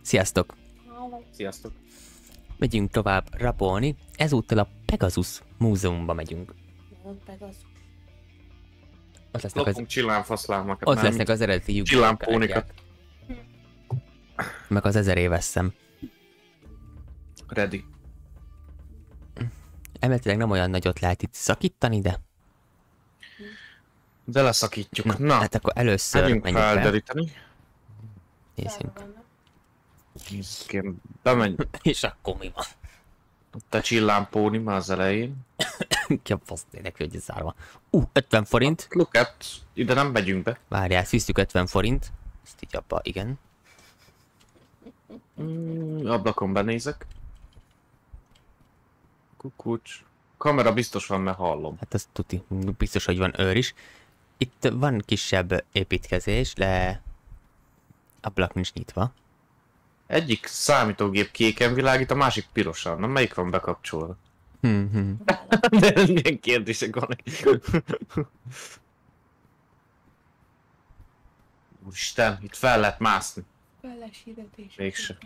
Sziasztok! Sziasztok! Megyünk tovább rapolni. Ezúttal a Pegasus múzeumba megyünk. Ott lesznek Lopunk csillámfaszlámokat. ott lesznek az eredeti csillámpónikat. Meg az 1000 éves szem. Ready. Emeletileg nem olyan nagyot lehet itt szakítani, de... De leszakítjuk. Na, Hát akkor először megyünk menjünk fel. felderíteni. Nézzünk. Nézzük, bemenj. És akkor mi van? Ott a csillámpóni már az elején. Ki a fasz tényleg, hogy ez zárva. 50 forint. Look at, ide nem megyünk be. Várjál, szűztük 50 forint. Ezt így abba, igen. Ablakon benézek. Kukucs. Kamera biztos van, mert hallom. Hát az tuti. Biztos, hogy van őr is. Itt van kisebb építkezés, de... ablak nincs nyitva. Egyik számítógép kéken világít, a másik pirosan. Na, melyik van bekapcsolva? De milyen kérdések vannak. Úristen, itt fel lehet mászni. Mégse.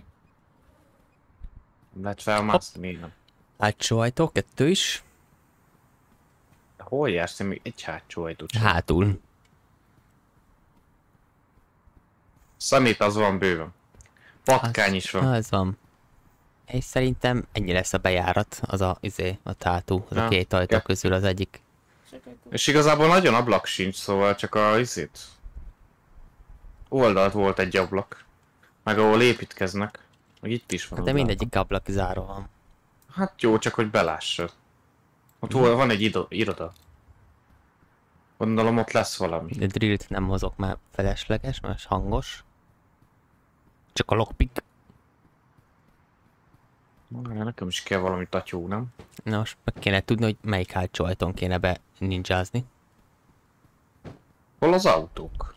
Nem lehet felmászni, még nem. Hátsó ajtó, 2 is. De hol jársz? Te még egy hátsó ajtót sem. Hátul. Szemét az van bőven. Patkány is van. Az van. És szerintem ennyi lesz a bejárat, az a hátul, az a két ajtó közül az egyik. És igazából nagyon ablak sincs, szóval csak a oldalt volt egy ablak. Meg ahol építkeznek. Meg itt is van. Hát de mindegyik ablak zárva van. Hát jó, csak hogy belássa. Ott van egy iroda. Gondolom ott lesz valami. De drillt nem hozok, már felesleges, mert hangos. Csak a lockpick. Nekem is kell valami tatyó, nem? Na most meg kéne tudni, hogy melyik hátsó ajtón kéne be ninjázni. Hol az autók?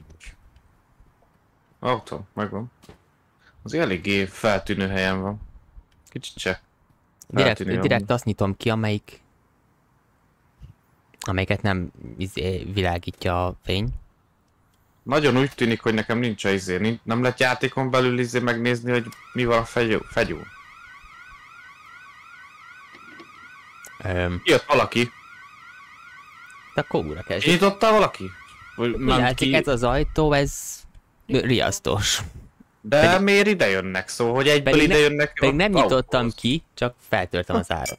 Autó, megvan. Az eléggé feltűnő helyen van. Kicsit se. Direkt azt nyitom ki, amelyiket nem világítja a fény. Nagyon úgy tűnik, hogy nekem nincs nem lehet játékon belül megnézni, hogy mi van a fegyó. Jött valaki. De akkor újra kezdjük. Nyitottál valaki? Látszik, ez az ajtó, ez riasztós. De miért ide jönnek? Szóval, hogy egyből ide jönnek? Pedig nem nyitottam ki, csak feltörtem az árat.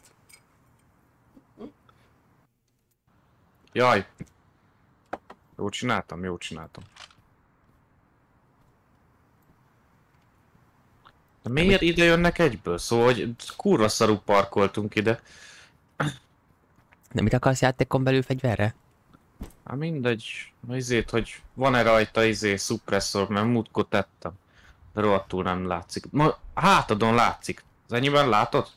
Jaj. Jó csináltam. De miért ide jönnek egyből? Szóval, hogy kurva szarú parkoltunk ide. De mit akarsz játékon belül fegyverre? Hát mindegy. Hogy van-e rajta szupresszor, mert múltkor tettem. De rohadtul nem látszik. Ma hátadon látszik. Az ennyiben látod?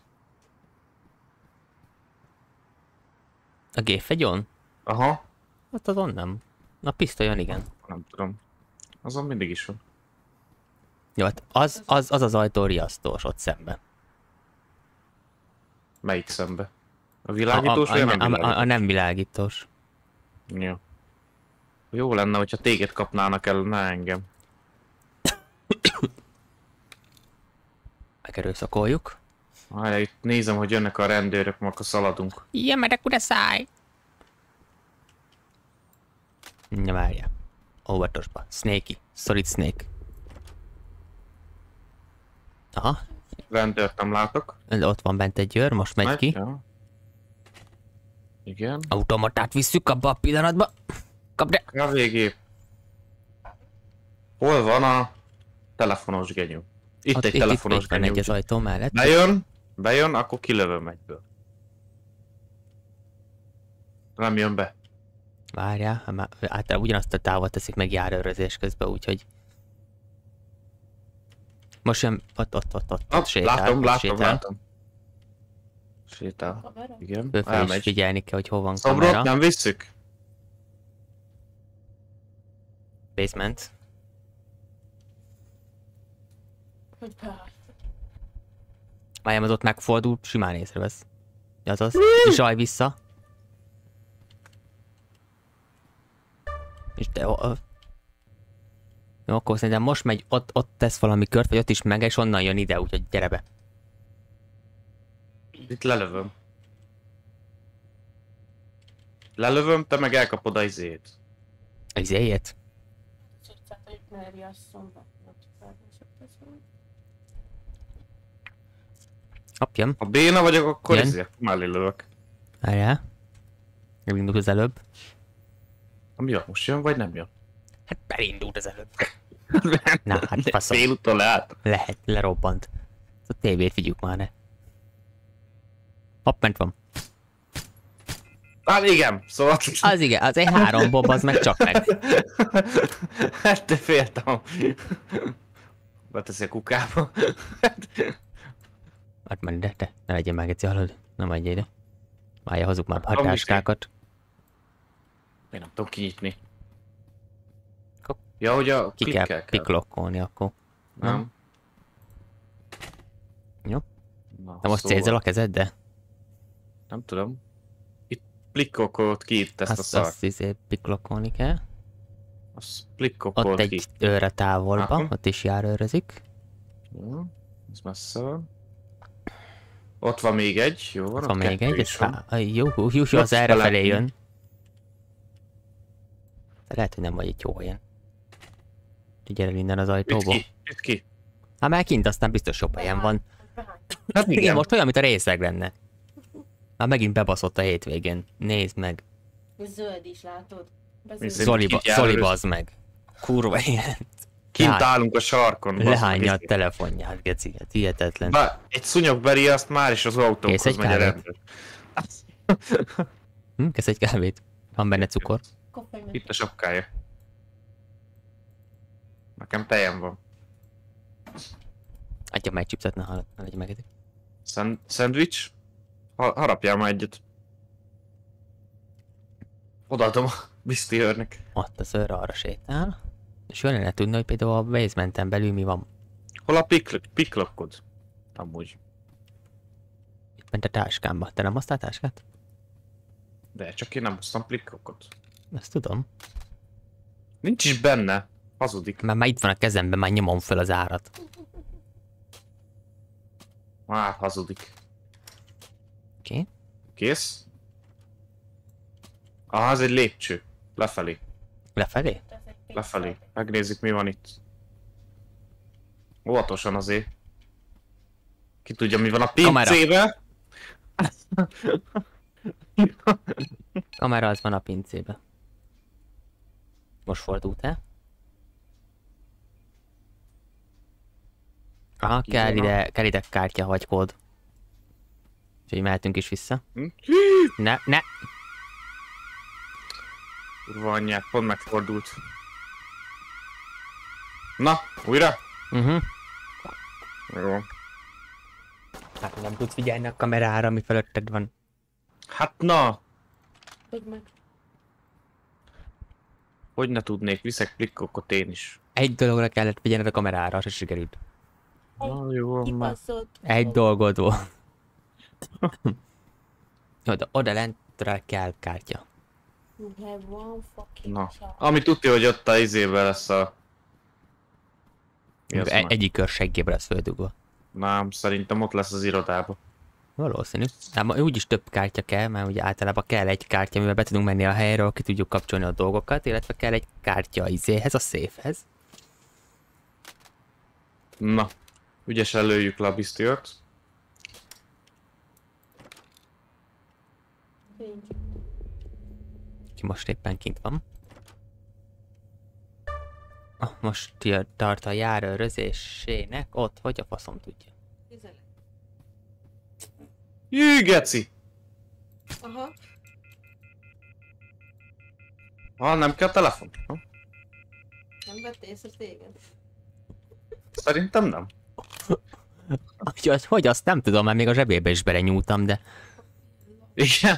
A gépfegyon? Aha. Hát azon nem. A pisztolyon igen. Nem tudom. Azon mindig is van. Jó, hát az ajtó riasztós ott szemben. Melyik szembe? A világítós vagy a nem világítós? A nem világítós. Ja. Jó lenne, hogyha téged kapnának el, ne engem. Megerőszakoljuk. Várjál, itt nézem, hogy jönnek a rendőrök, akkor szaladunk. Igen, mert akkor száj! Ja, várjál. Óvatosba. Snakey. Solid Snake. Aha. Rendőrt nem látok. Ott van bent egy őr, most megy ki. Ja. Igen. Automatát visszük abba a pillanatba. Kapd de! A végé. Hol van a telefonos genyó? Itt egy telefonos itt van genyó. egy az ajtó mellett. Bejön, akkor kilövöm egyből. Nem jön be. Várjál, általában ugyanazt a távot teszik meg járőrözés közben, úgyhogy... Most jön, ott sétál. Látom. Sétál. Igen, Fölfelé is figyelni kell, hogy hol van Szobrot kamera. nem visszük? Basement. Várjám, az ott megfordul, simán észrevesz. Azaz, zsaj vissza. És de... Jó, akkor szerintem most megy, ott tesz valami kört, vagy ott is meg, és onnan jön ide, úgyhogy gyere be. Itt lelövöm. Lelövöm, te meg elkapod a izét. Az éjjét? Kapjam. Ha béna vagyok, akkor Igen. izé, mellé lövök. Várjál. Elindult az előbb. Mi jön? Most jön, vagy nem jön? Hát elindult az előbb. Na, hát faszom. Félúton leállt. Lehet, lerobbant. A tévét vigyük már, ne. Hopp, ment van. Hát igen, szóval... Az igen, az egy 3 bob, az meg csak meg. Hát te féltem. Beteszi a kukába. Hát menj ide, te. Ne legyél már geci, hallod? Nem menj ide. Várja, hozzuk már a Amíg táskákat. Én nem tudom kinyitni. Kop. Ja, hogy a Ki klikkel kell piklokkolni akkor. Nem. Jó. Na, De most szóval, célzol a kezeddel? nem tudom. Itt plikkolkolt ki itt ezt a szart. Azt izé piklokkolni kell. Azt Ott plikkolkolt ki. egy őre távolba, Aha. ott is jár őrözik. Jó, ez messze van. Ott van még egy, jó van, Ott van még kettő egy, is ez van. jó, az Ott erre felé felé. jön. De lehet, hogy nem vagy itt jó helyen. Gyere innen az Itt ajtóból. ki, itt ki. Hát már kint aztán biztos jobb helyen van. Hát Igen, most olyan, mint a részeg lenne. Már megint bebaszott a hétvégén. Nézd meg. Zöld is látod. Szerint Zoliba, kit Zoli jár bazd meg. Kurva ilyen. Kint Lehány- állunk a sarkon. bazd meg, Lehányja a izé. telefonját, geci. Hát hihetetlen. Bár egy szúnyog azt már is az Kész autókhoz egy megy a kávét? rendőr. Kezd egy kávét. Van benne cukor. Itt a sapkája. Nekem tejem van. Adja meg egy chipset, ne legyen meg. Szendvics? Harapjál már egyet. Odaadom a Misty őrnek. Ott a szőr arra sétál. És jól lenne tudni, hogy például a basementen belül mi van. Hol a piklokkod? Amúgy. Itt ment a táskámba. Te nem hoztál táskát? De csak én nem hoztam piklokkot. Ezt tudom. Nincs is benne. Hazudik. Már itt van a kezemben, már nyomom fel az árat. Már hazudik. Oké. Kész? Aha, ez egy lépcső. Lefelé. Lefelé? Lefelé. Megnézzük, mi van itt. Óvatosan azért. Ki tudja, mi van a Kamera. pincébe? Kamera az van a pincébe. Most fordult el. Aha, kell ide kártya vagy kód. Úgyhogy mehetünk is vissza. Hm? Ne! Kurva anyját, pont megfordult. Na, újra? Jó. Hát nem tudsz figyelni a kamerára, ami fölötted van. Hát na! Hogy meg. Hogy ne tudnék, viszek plikkokat én is. Egy dologra kellett figyelned a kamerára, se sikerült. Na, jó, már. Kibaszott. Egy dolgod volt. Oda lentre kell kártya. You have one fucking Na. child. Ami tudja, hogy ott a izébe lesz a... Mi az már? Egyik kör seggébe lesz földugva. Nem, szerintem ott lesz az irodába. Valószínű. Hát úgyis több kártya kell, mert ugye általában kell egy kártya, amivel be tudunk menni a helyről, ki tudjuk kapcsolni a dolgokat, illetve kell egy kártya izéhez, a széfhez. Na, ügyesen lőjük le a biztiört. Ki most éppen kint van. Most tart a járőrözésének ott, hogy a faszom tudja. Jű, geci! Aha. Nem kell telefon? Nem vett észre téged? Szerintem nem. Hogy azt nem tudom, mert még a zsebébe is belenyúltam, de... Igen?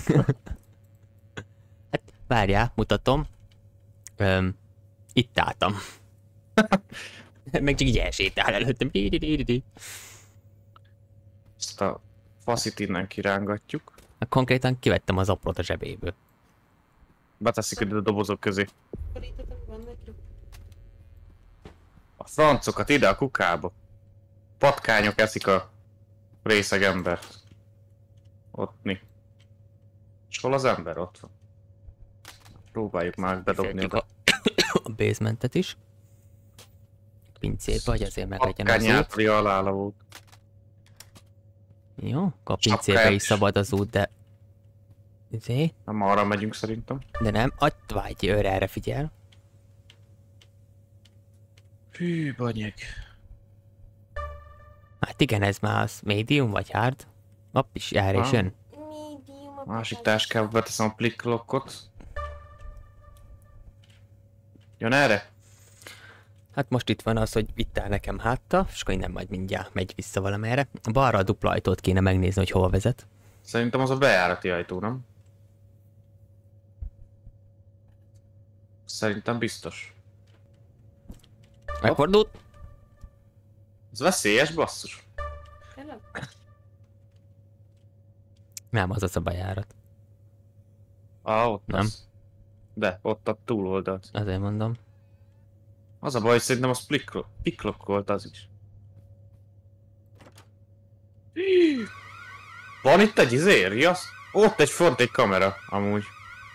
Hát várjál, mutatom. Itt álltam. Meg csak így elsétál előttem. Ezt a faszit innen kirángatjuk. Konkrétan kivettem az aprót a zsebéből. Beteszik ide a dobozok közé. Borítatok van neki? A francokat ide a kukába. Patkányok eszik a részeg embert. Ott mi? És hol az ember? Ott van. Próbáljuk már bedobni oda. A basementet is. Pincébe, hogy azért meg legyen az Patkány út. általi alála volt. Jó, a pincébe is szabad az út, de... Nem arra megyünk szerintem. De nem, ott vagy, őre erre figyel. Hű, banyeg. Hát igen, ez már az medium vagy hard. Hopp is jár és jön. Medium a Másik papás. táskába beteszem a plikklokkot. Jön erre? Hát most itt van az, hogy itt áll nekem hátta, és akkor innen majd mindjárt megy vissza valamerre. Balra a dupla ajtót kéne megnézni, hogy hol vezet. Szerintem az a bejárati ajtó, nem? Szerintem biztos. Megfordult? Ez veszélyes, basszus. Tényleg? Nem, az az a bejárat. Ott Nem. az. De, ott a túloldalt. Azért mondom. Az a baj, hogy szerintem az piklok volt az is. Van itt egy izé, riasz? Ott egy kamera, amúgy.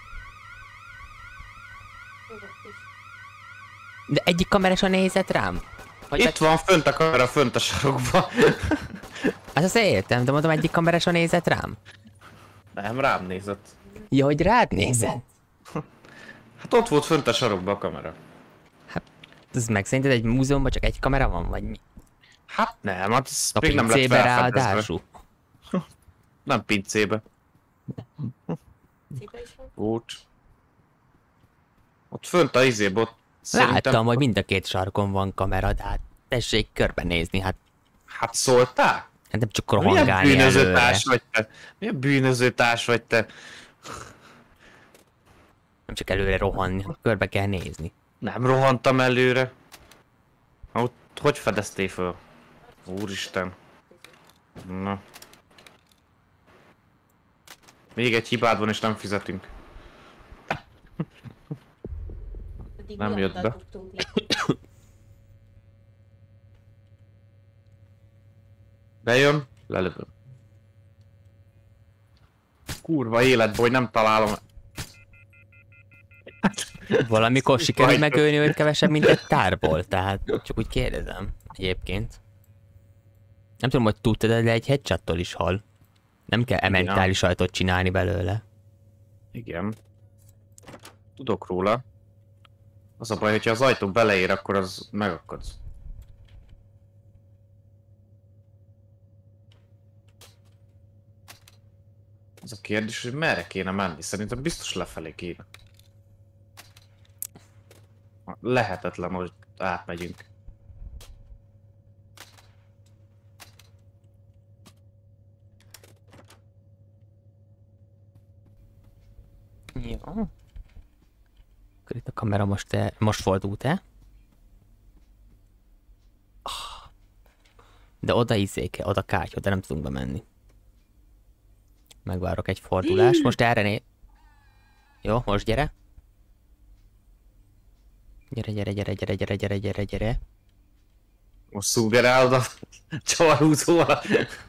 Tudok is. De egyik kamerasa nézett rám? Vagy Itt van fönt a kamera, fönt a sarokban. azt értem, de mondom, egyik kamerasa nézett rám. Nem, rám nézett. Ja, hogy rád nézett? Hát ott volt fönt a sarokban a kamera. Ez meg szerinted egy múzeumban csak egy kamera van, vagy mi? Hát nem, hát ez A még nem lett pincébe felfedezve. ráadásul. Nem pincébe. Cipa is van? Úgy. Ott fönt a izébe, ott Láttam, hogy mind a két sarkon van kamera, de hát tessék körbenézni, hát Hát szóltál? hát nem csak Milyen rohangálni bűnöző előre. társ vagy te? Milyen bűnöző társ vagy te? Nem csak előre rohanni, körbe kell nézni. Nem rohantam előre. Ott hogy fedeztél föl? Úristen. Na. Még egy hibád van és nem fizetünk. Pedig Nem mi jött addal be. buktunk le. Bejön, lelövöm. Kurva életbe, hogy nem találom. Valamikor sikerült megölni őt kevesebb, mint egy tárból, tehát csak úgy kérdezem egyébként. Nem tudom, hogy tudtad, de egy headshottól is hal. Nem kell ementális ajtót csinálni belőle. Igen. Tudok róla. Az a baj, hogyha az ajtó beleér, akkor az megakadsz. Az a kérdés, hogy merre kéne menni. Szerintem biztos lefelé kéne. Lehetetlen, hogy átmegyünk. Jó. Akkor itt a kamera most fordult el. De oda izéke, oda kártya, de nem tudunk bemenni. Megvárok egy fordulást, most erre Jó, most gyere. Gyere. Most szúgerálod a csavarhúzóval.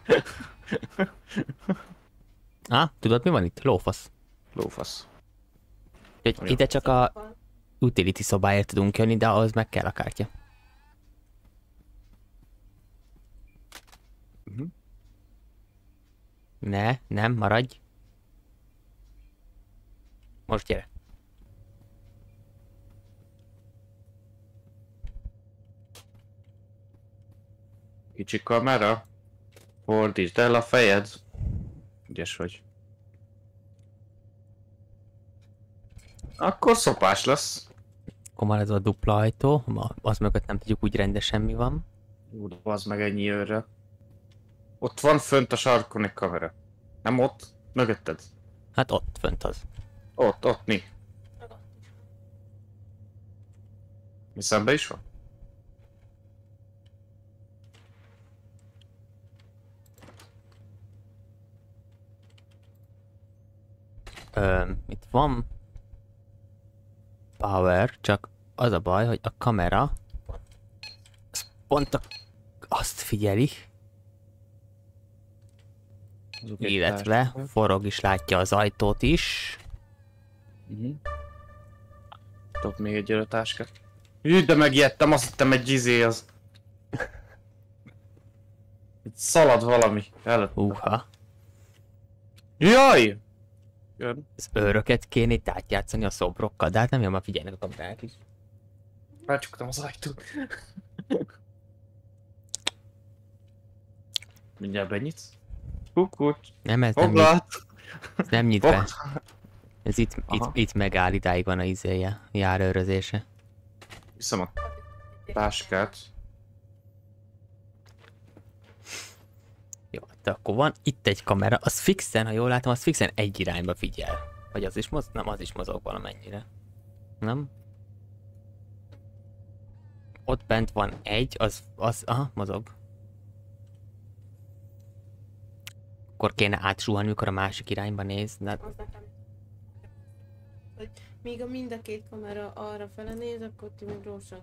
Tudod mi van itt? Lófasz. Lófasz. Úgyhogy ide csak a utility szobáért tudunk jönni, de ahhoz meg kell a kártya. Nem, maradj. Most gyere. Kicsi kamera. Fordítsd el a fejed. Ügyes vagy. Akkor szopás lesz. Akkor már ez a dupla ajtó, az mögött nem tudjuk úgy rendesen mi van. Úgy az meg ennyi őrre. Ott van fönt a sarkon egy kamera. Nem ott? Mögötted. Hát ott fönt az. Ott mi? Mi szembe is van? Itt van power, csak az a baj, hogy a kamera pont azt figyeli, illetve forog is, látja az ajtót is. Top még egy táskát. Jű, de megijedtem, azt hittem egy izé az. Itt szalad valami előtt. Húha. Jaj! Jön. Az őröket kéne itt átjátszani a szobrokkal, de hát nem jön, már figyelnek a kamerák is. Becsuktam az ajtót. Mindjárt benyitsz. Kukucs. Nem, ez nem nyit, Foglalt. ez nem nyit be. Foglalt. Ez itt megáll, idáig van a izéje, járőrözése. Viszem a táskát. Jó, de akkor van itt egy kamera, az fixen, ha jól látom, az fixen egy irányba figyel. Vagy az is mozog? Nem, az is mozog valamennyire. Nem? Ott bent van egy, aha, mozog. Akkor kéne átsuhanni, mikor a másik irányba néz, de Az nekem. Hogy míg a mind a két kamera arra fele néz, akkor ti meg gyorsan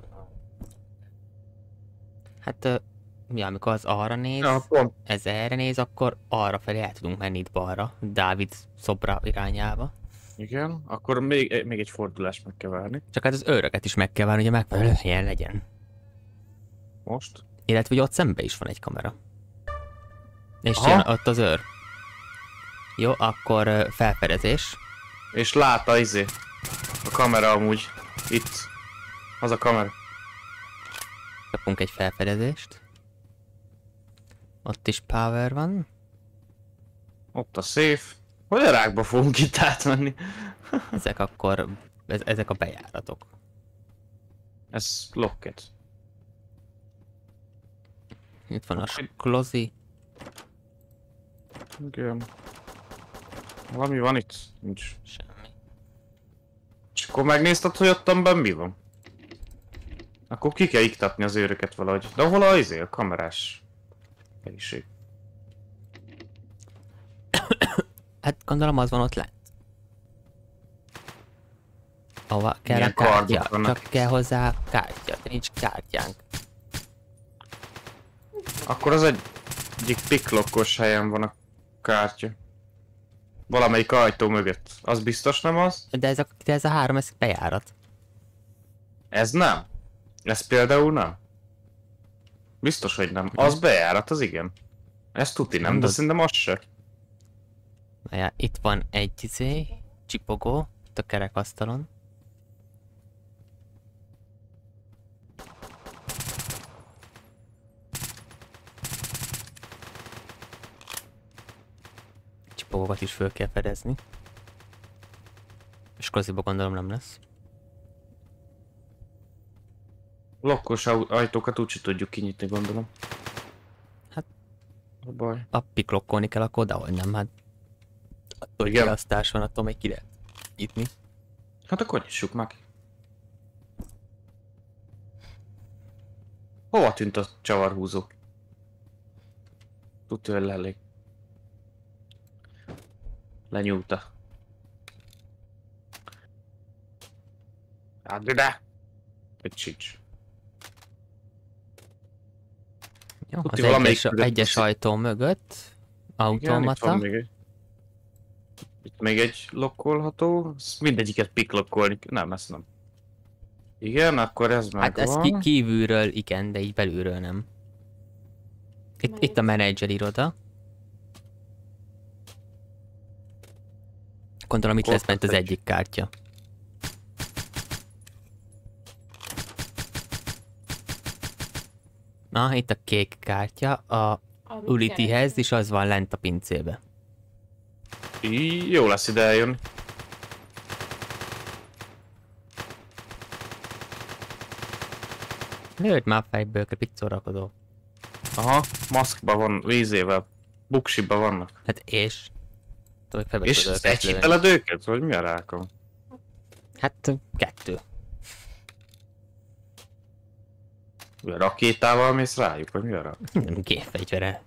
hát mi, amikor az arra néz, Ja, pont. ez erre néz, akkor arra felé el tudunk menni itt balra, Dávid szobra irányába. Igen, akkor még egy fordulást meg kell várni. Csak hát az őröket is meg kell várni, hogy a megfelelő helyen legyen. Most. Illetve, hogy ott szembe is van egy kamera. És Aha. jön ott az őr. Jó, akkor felfedezés. És lát a izé. A kamera amúgy. Itt. Az a kamera. Kapunk egy felfedezést. Ott is power van. Ott a safe. Hogy a rákba fogunk itt átmenni? Ezek akkor... ezek a bejáratok. Ez locket. Itt van a sklozi. Igen. Valami van itt? Nincs. Semmi. És akkor megnézted, hogy ottan benn mi van? Akkor ki kell iktatni az őröket valahogy. De hol a izé, a kamerás helység? Hát gondolom az van ott lent. Ahova kell Milyen a kártya. kardok vannak? Csak kell hozzá kártya. De nincs kártyánk. Akkor az egyik picklockos helyen van a kártya. Valamelyik ajtó mögött. Az biztos nem az? De ez a három, ez bejárat. Ez nem. Ez például nem. Biztos, hogy nem. Az bejárat, az igen. Ez tuti nem, de Mondod? szerintem az se. Ja, itt van egy csipogó, itt a kerekasztalon. Csipogókat is föl kell fedezni. És koziba gondolom nem lesz. Lokkos ajtókat úgyse tudjuk kinyitni, gondolom. Hát- A baj. A piklokkolni kell, akkor dehogy nem, hát... Attól, hogy Igen. kiasztás van, attól még ki lehet nyitni. Hát akkor nyissuk meg. Hova tűnt a csavarhúzó? Tudja, hogy lelég. Lenyúlta. Hát ide! Egy sincs. Jó, Tuti, az valamelyik egyes, mögött egyes viszi. ajtó mögött. Igen, itt Automata. van még egy. Itt még egy lokkolható. Ezt mindegyiket piklokkolni. Nem, ezt nem. Igen, akkor ez Hát ez megvan. kívülről igen, de így belülről nem. Itt a menedzser iroda. Gondolom itt Ott lesz bent az egy. egyik kártya. Na, itt a kék kártya, a Amit Ulitihez, keresem. és az van lent a pincébe. Jó lesz ide eljönni. Lőd már fejből, picc szórakozó. Aha, maszkba van, vízével. Buksiba vannak. Hát és? Tudod, felbe És tudod ezt őket lőni. egyhiteled őket? Vagy mi a rákom? Hát 2. Rakétával mész rájuk, vagy mi a rá? Gépfegyvere.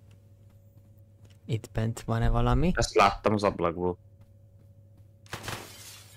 Itt bent van-e valami? Ezt láttam az ablakból.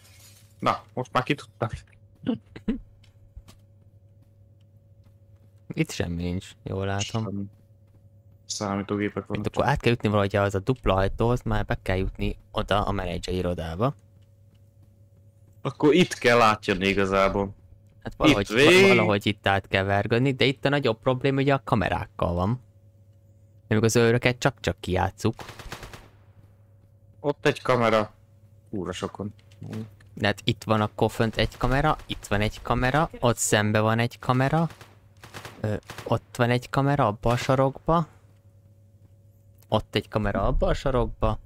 Na, most már ki tudtam. Itt semmi nincs, jól látom. Számítógépek Itt vannak. akkor át kell jutni valahogy az a dupla ajtóhoz, már be kell jutni oda a menedzser irodába. Akkor itt kell átjönni igazából. Hát valahogy, Itt végig. valahogy itt át kell vergődni, de itt a nagyobb probléma ugye a kamerákkal van. Amikor az őröket csak-csak kijátszuk. Ott egy kamera. Úra sokon. De hát itt van akkor fönt egy kamera, itt van egy kamera, ott szembe van egy kamera. Ott van egy kamera abba a sarokba. Ott egy kamera abba a sarokba.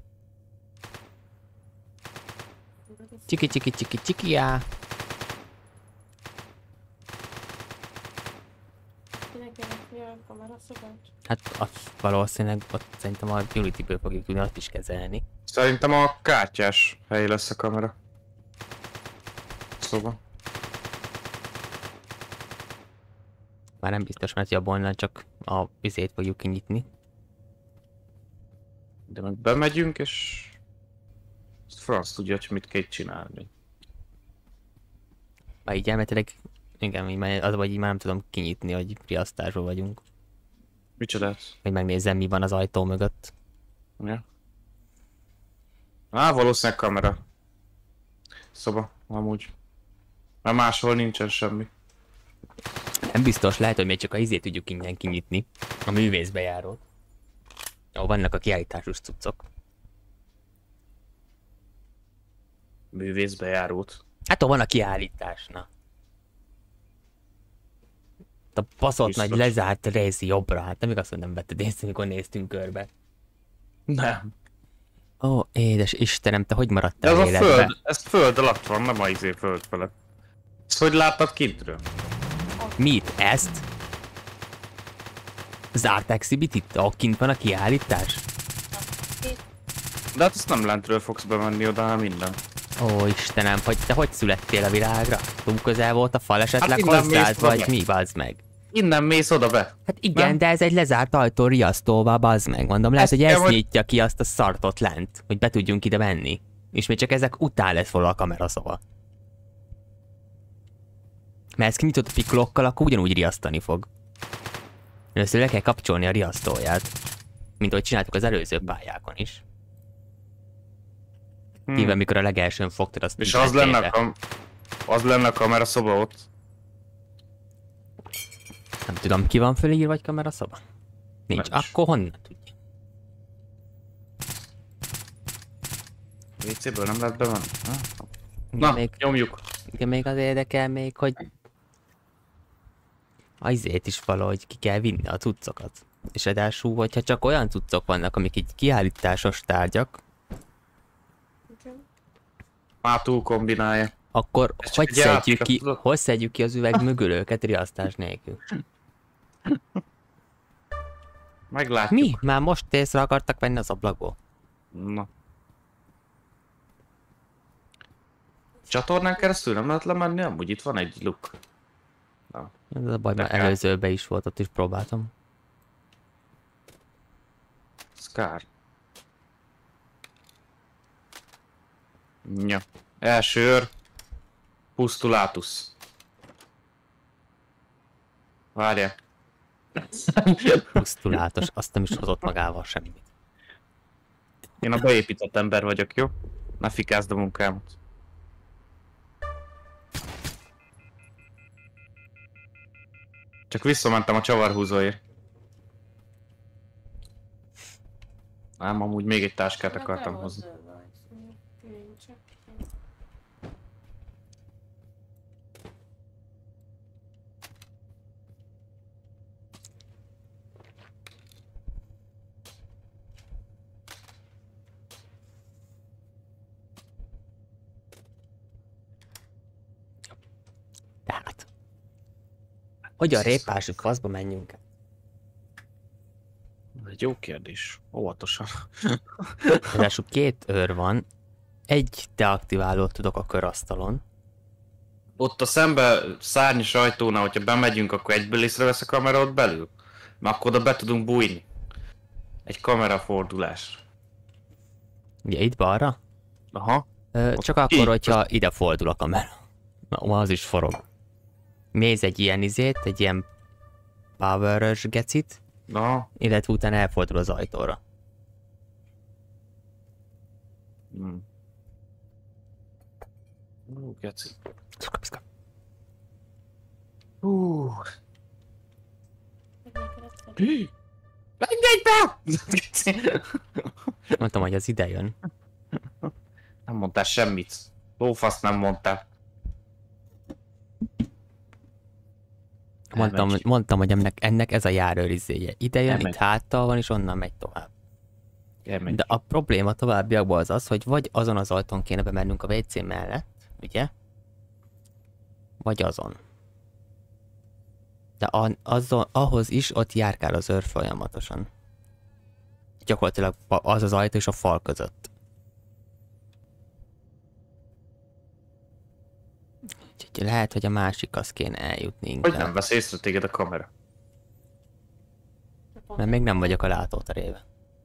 Csiki csiki csiki csiki já. Kinek kell a kameraszobát? Hát azt valószínűleg ott szerintem a Unity-ből fogjuk tudni azt is kezelni. Szerintem a kártyás hely lesz a kamera. Szóval. Már nem biztos, mert jabolnál csak a vizét fogjuk kinyitni. De meg bemegyünk és... Ezt franc tudja, hogy mit kell csinálni. Már így elméletileg, igen, így már, az vagy így már nem tudom kinyitni, hogy riasztásban vagyunk. Micsoda? Hogy megnézzem, mi van az ajtó mögött. Ja. Valószínűleg kamera. Szoba, amúgy. Már máshol nincsen semmi. Nem biztos, lehet, hogy még csak a izét tudjuk ingyen kinyitni. A művészbejárót. Ahol vannak a kiállításos cuccok. Művészbejárót. Hát ahol van a kiállítás, na. A baszott Biztos. nagy lezárt rész jobbra, hát nem igaz, hogy nem vetted észre, amikor néztünk körbe. Nem. Ó, édes Istenem, te hogy De maradtál ez a életbe? föld, ez föld alatt van, nem a föld felett. Ezt hogy láttad kintről? Mit? Ezt? Zárt exhibit itt, ahol kint van a kiállítás? De hát ezt nem lentről fogsz bemenni oda, hanem minden. Ó, Istenem, hogy te hogy születtél a világra? Túl közel volt a fal esetleg innen hozzád, mész vagy oda. mi, bazd meg? Innen mész oda be. Hát igen, Nem? de ez egy lezárt ajtó riasztóval, bazd meg, mondom. Lehet, Ezt hogy kell, ezt hogy- nyitja ki azt a szartot lent, hogy be tudjunk ide menni. És még csak ezek után lett volna a kameraszoba. Mert ezt kinyitott a piklokkal, akkor ugyanúgy riasztani fog. Először le kell kapcsolni a riasztóját. Mint ahogy csináltuk az előző pályákon is. Híve, mikor a legelsőn fogtad azt. És így az lenne, téve. az lenne a kameraszoba ott. Nem tudom, ki van fölírva, vagy kameraszoba? Nincs. Nincs. Akkor honnan tudja? WC-ből nem lehet bemenni. Igen, Na, még, nyomjuk. igen, még az érdekel még, hogy azért is valahogy ki kell vinni a cuccokat. És ráadásul, hogyha csak olyan cuccok vannak, amik így kiállításos tárgyak, Igen. Már túl kombinálja. akkor Ez csak hogy egy szedjük játék, ki, tudod? hogy szedjük ki az üveg mögül őket riasztás nélkül? Meglátjuk. Mi? Már most észre akartak venni az ablakból? Na. Csatornán keresztül nem lehet lemenni, amúgy itt van egy luk. Na. Ez a baj, De már kár. előzőben is volt, ott is próbáltam. Scar. Ja. Első őr. Pusztulátus. Várja. Pusztulátos, azt nem is hozott magával semmit. Én a beépített ember vagyok, jó? Ne fikázd a munkámat. Csak visszamentem a csavarhúzóért. Nem, amúgy még egy táskát akartam hozni. Nincs. Tehát. Hogy a répású faszba menjünk? Ez egy jó kérdés. Óvatosan. Ráadásul 2 őr van, egy deaktiválót tudok a körasztalon. Ott a szembe szárnyas ajtónál, hogyha bemegyünk, akkor egyből észrevesz a kamera ott belül? Mert akkor oda be tudunk bújni. Egy kamerafordulás. Ugye itt balra? Aha. Csak így, akkor, hogyha ide fordul a kamera. Na, az is forog. Mész egy ilyen izét, egy ilyen power-ös gecit, Na. illetve utána elfordul az ajtóra. Geci. Szka. Engedj be! Mondtam, hogy az ide jön. Nem mondtál semmit. Lófasz nem mondtál. Mondtam, hogy ennek ez a járőrizéje. Ide jön, Elmegy. itt háttal van, és onnan megy tovább. Elmegy. De a probléma továbbiakban az, hogy vagy azon az ajtón kéne bemennünk a WC mellett, ugye? Vagy azon. De ahhoz is ott járkál az őr folyamatosan. Gyakorlatilag az az ajtó és a fal között. Úgyhogy lehet, hogy a másikhoz kéne eljutni Hogy nem inkább. vesz észre téged a kamera? Mert még nem vagyok a látóterébe.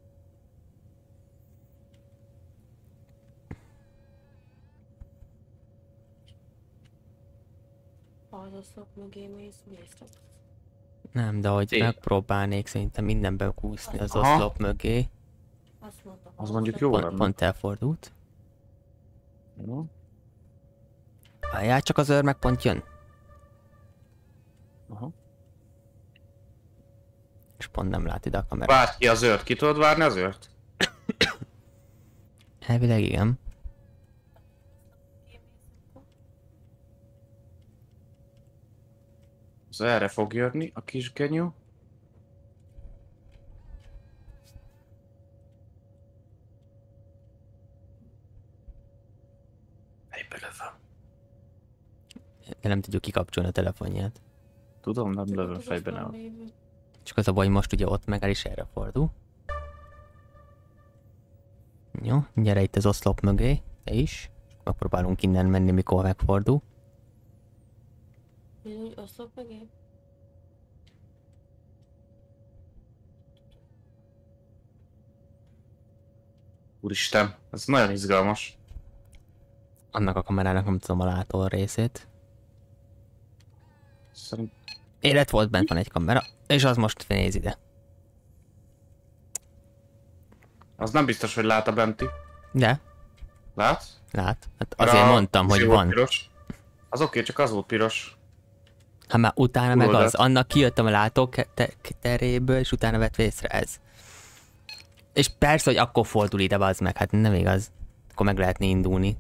Ha az oszlop mögé mész. Nem, de hogy Én. megpróbálnék szerintem mindenbe kúszni az Aha. oszlop mögé. Azt mondta, Az mondjuk jó lenne. Pont elfordult. No. Várjál, csak az őr meg pont jön. Aha. És pont nem lát ide a kamera. Várj ki az őrt. Ki tudod várni az őrt? Elvileg igen. Az erre fog jönni a kis genyó. Egybe lövöm. De nem tudjuk kikapcsolni a telefonját. Tudom, nem lövöm fejben el. Csak az a baj, most ugye ott megáll és erre fordul. Jó, gyere itt az oszlop mögé, te is. Megpróbálunk innen menni, mikor megfordul. Én úgy oszlop mögé? Úristen, ez nagyon izgalmas. Annak a kamerának nem tudom a látó részét. Szerint... Élet volt, bent van egy kamera, és az most néz ide. Az nem biztos, hogy lát a benti. De, Látsz? lát. Hát azért mondtam, hogy volt van. Piros. Az oké, csak az volt piros. Hát már utána meg Tudod, az. Annak kijöttem a látóteréből, és utána vett észre ez. És persze, hogy akkor fordul ide, bazd meg, hát nem igaz. Akkor meg lehetne indulni.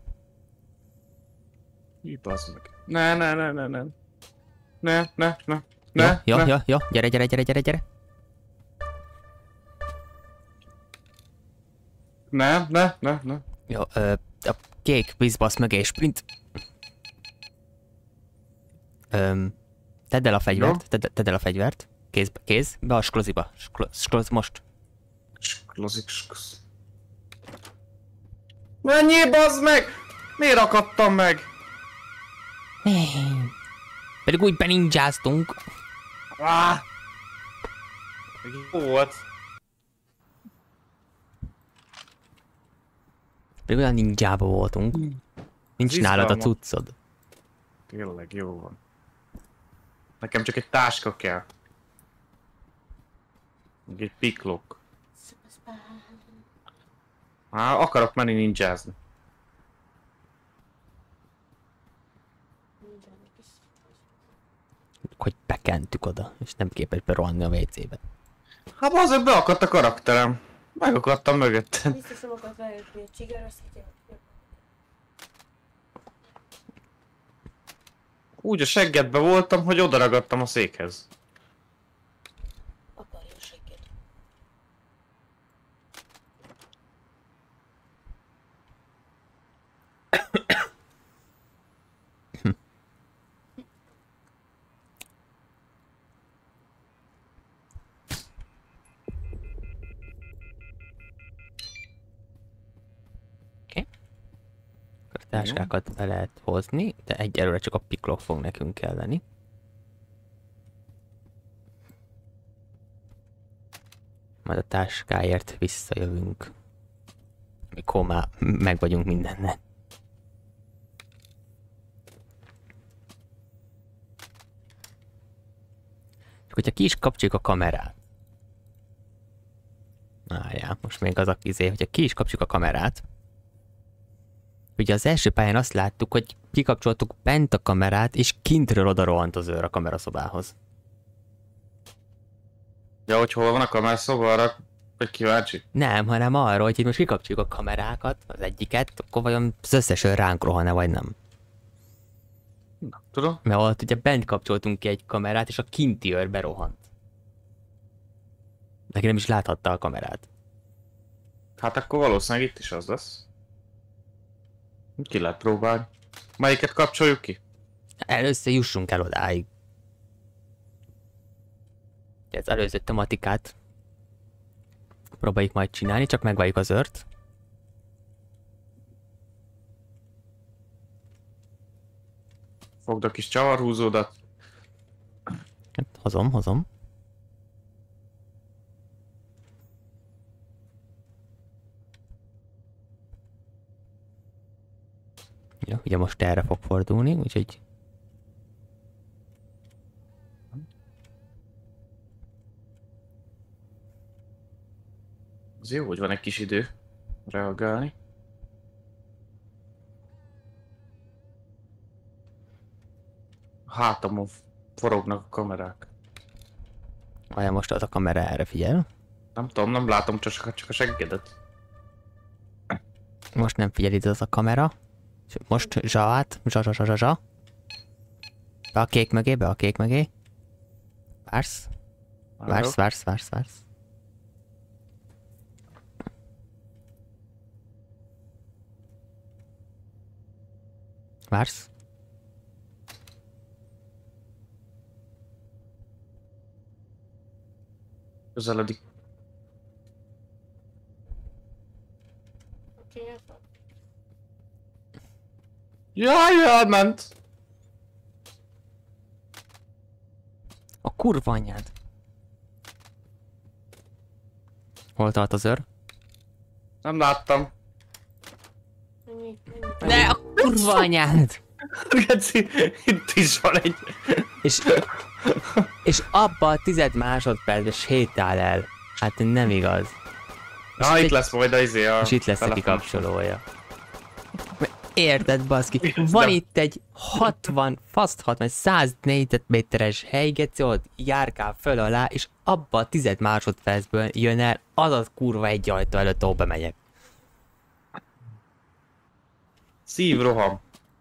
Mi bazd meg? Ne. Ne. Jó, gyere. Ne. Jó, a kék vízbasz mögé sprint. Tedd el a fegyvert, tedd el a fegyvert. Kézbe a skloziba. Skloz most. Sklozik. Menjél, bazd meg! Miért akadtam meg? Pedig úgy beninjáztunk. Ah! Jó volt. Pedig olyan ninjába voltunk. Nincs nálad a izgalmas. cuccod. Tényleg jó van. Nekem csak egy táska kell. Meg egy piklok. Akarok menni ninjázni. Hogy bekentük oda, és nem képes berohanni a WC-be. Hát azért beakadt a karakterem. Megakadtam mögötted. Biztos nem akart rájötni, hogy csigára szítja. Úgy a seggedbe voltam, hogy odaragadtam a székhez. Akarja segget. A táskákat be lehet hozni, de egyelőre csak a piklok fog nekünk kelleni. Majd a táskáért visszajövünk. Mikor már meg vagyunk mindennel. hogyha ki is kapcsoljuk a kamerát. Várjál, most még az a izé, hogyha ki is kapcsoljuk a kamerát. Ugye az első pályán azt láttuk, hogy kikapcsoltuk bent a kamerát, és kintről oda rohant az őr a kameraszobához. Ja, hogy hol van a kameraszoba, arra vagy kíváncsi? Nem, hanem arról, hogy itt most kikapcsoljuk a kamerákat, az egyiket, akkor vajon az összes őr ránk rohan-e, vagy nem. Na, tudom. Mert ott ugye bent kapcsoltunk ki egy kamerát, és a kinti őr berohant. Neki nem is láthatta a kamerát. Hát akkor valószínűleg itt is az lesz. Ki lehet próbálni. Melyiket kapcsoljuk ki? Először jussunk el odáig. Az előző tematikát próbáljuk majd csinálni, csak megvalljuk az őrt. Fogd a kis csavarhúzódat. Hát, hozom. Jó, ugye most erre fog fordulni, úgyhogy... Az jó, hogy van egy kis idő reagálni. Hátamon forognak a kamerák. Vajon most az a kamera erre figyel? Nem tudom, nem látom csak a seggedet. Most nem figyel ide az a kamera. Most zsát, zsa. Be a kék mögé. Vársz. Vársz. Közeledik. Oké, elfog. Jaj, elment! A kurva anyád. Hol tart az őr? Nem láttam. Ennyi. De a kurva anyád! Geci, itt is van egy... És abba a 10 másodpercben sétál el. Hát nem igaz. Na, itt lesz majd a izé a... És itt lesz a telefonos. kikapcsolója. Érted, baszki? Van itt egy 100 négyzetméteres hely, geci, ott járkál föl alá, és abba a 10 másodpercből jön el az a kurva egy ajtó előtt, ahol bemegyek. Szívroham.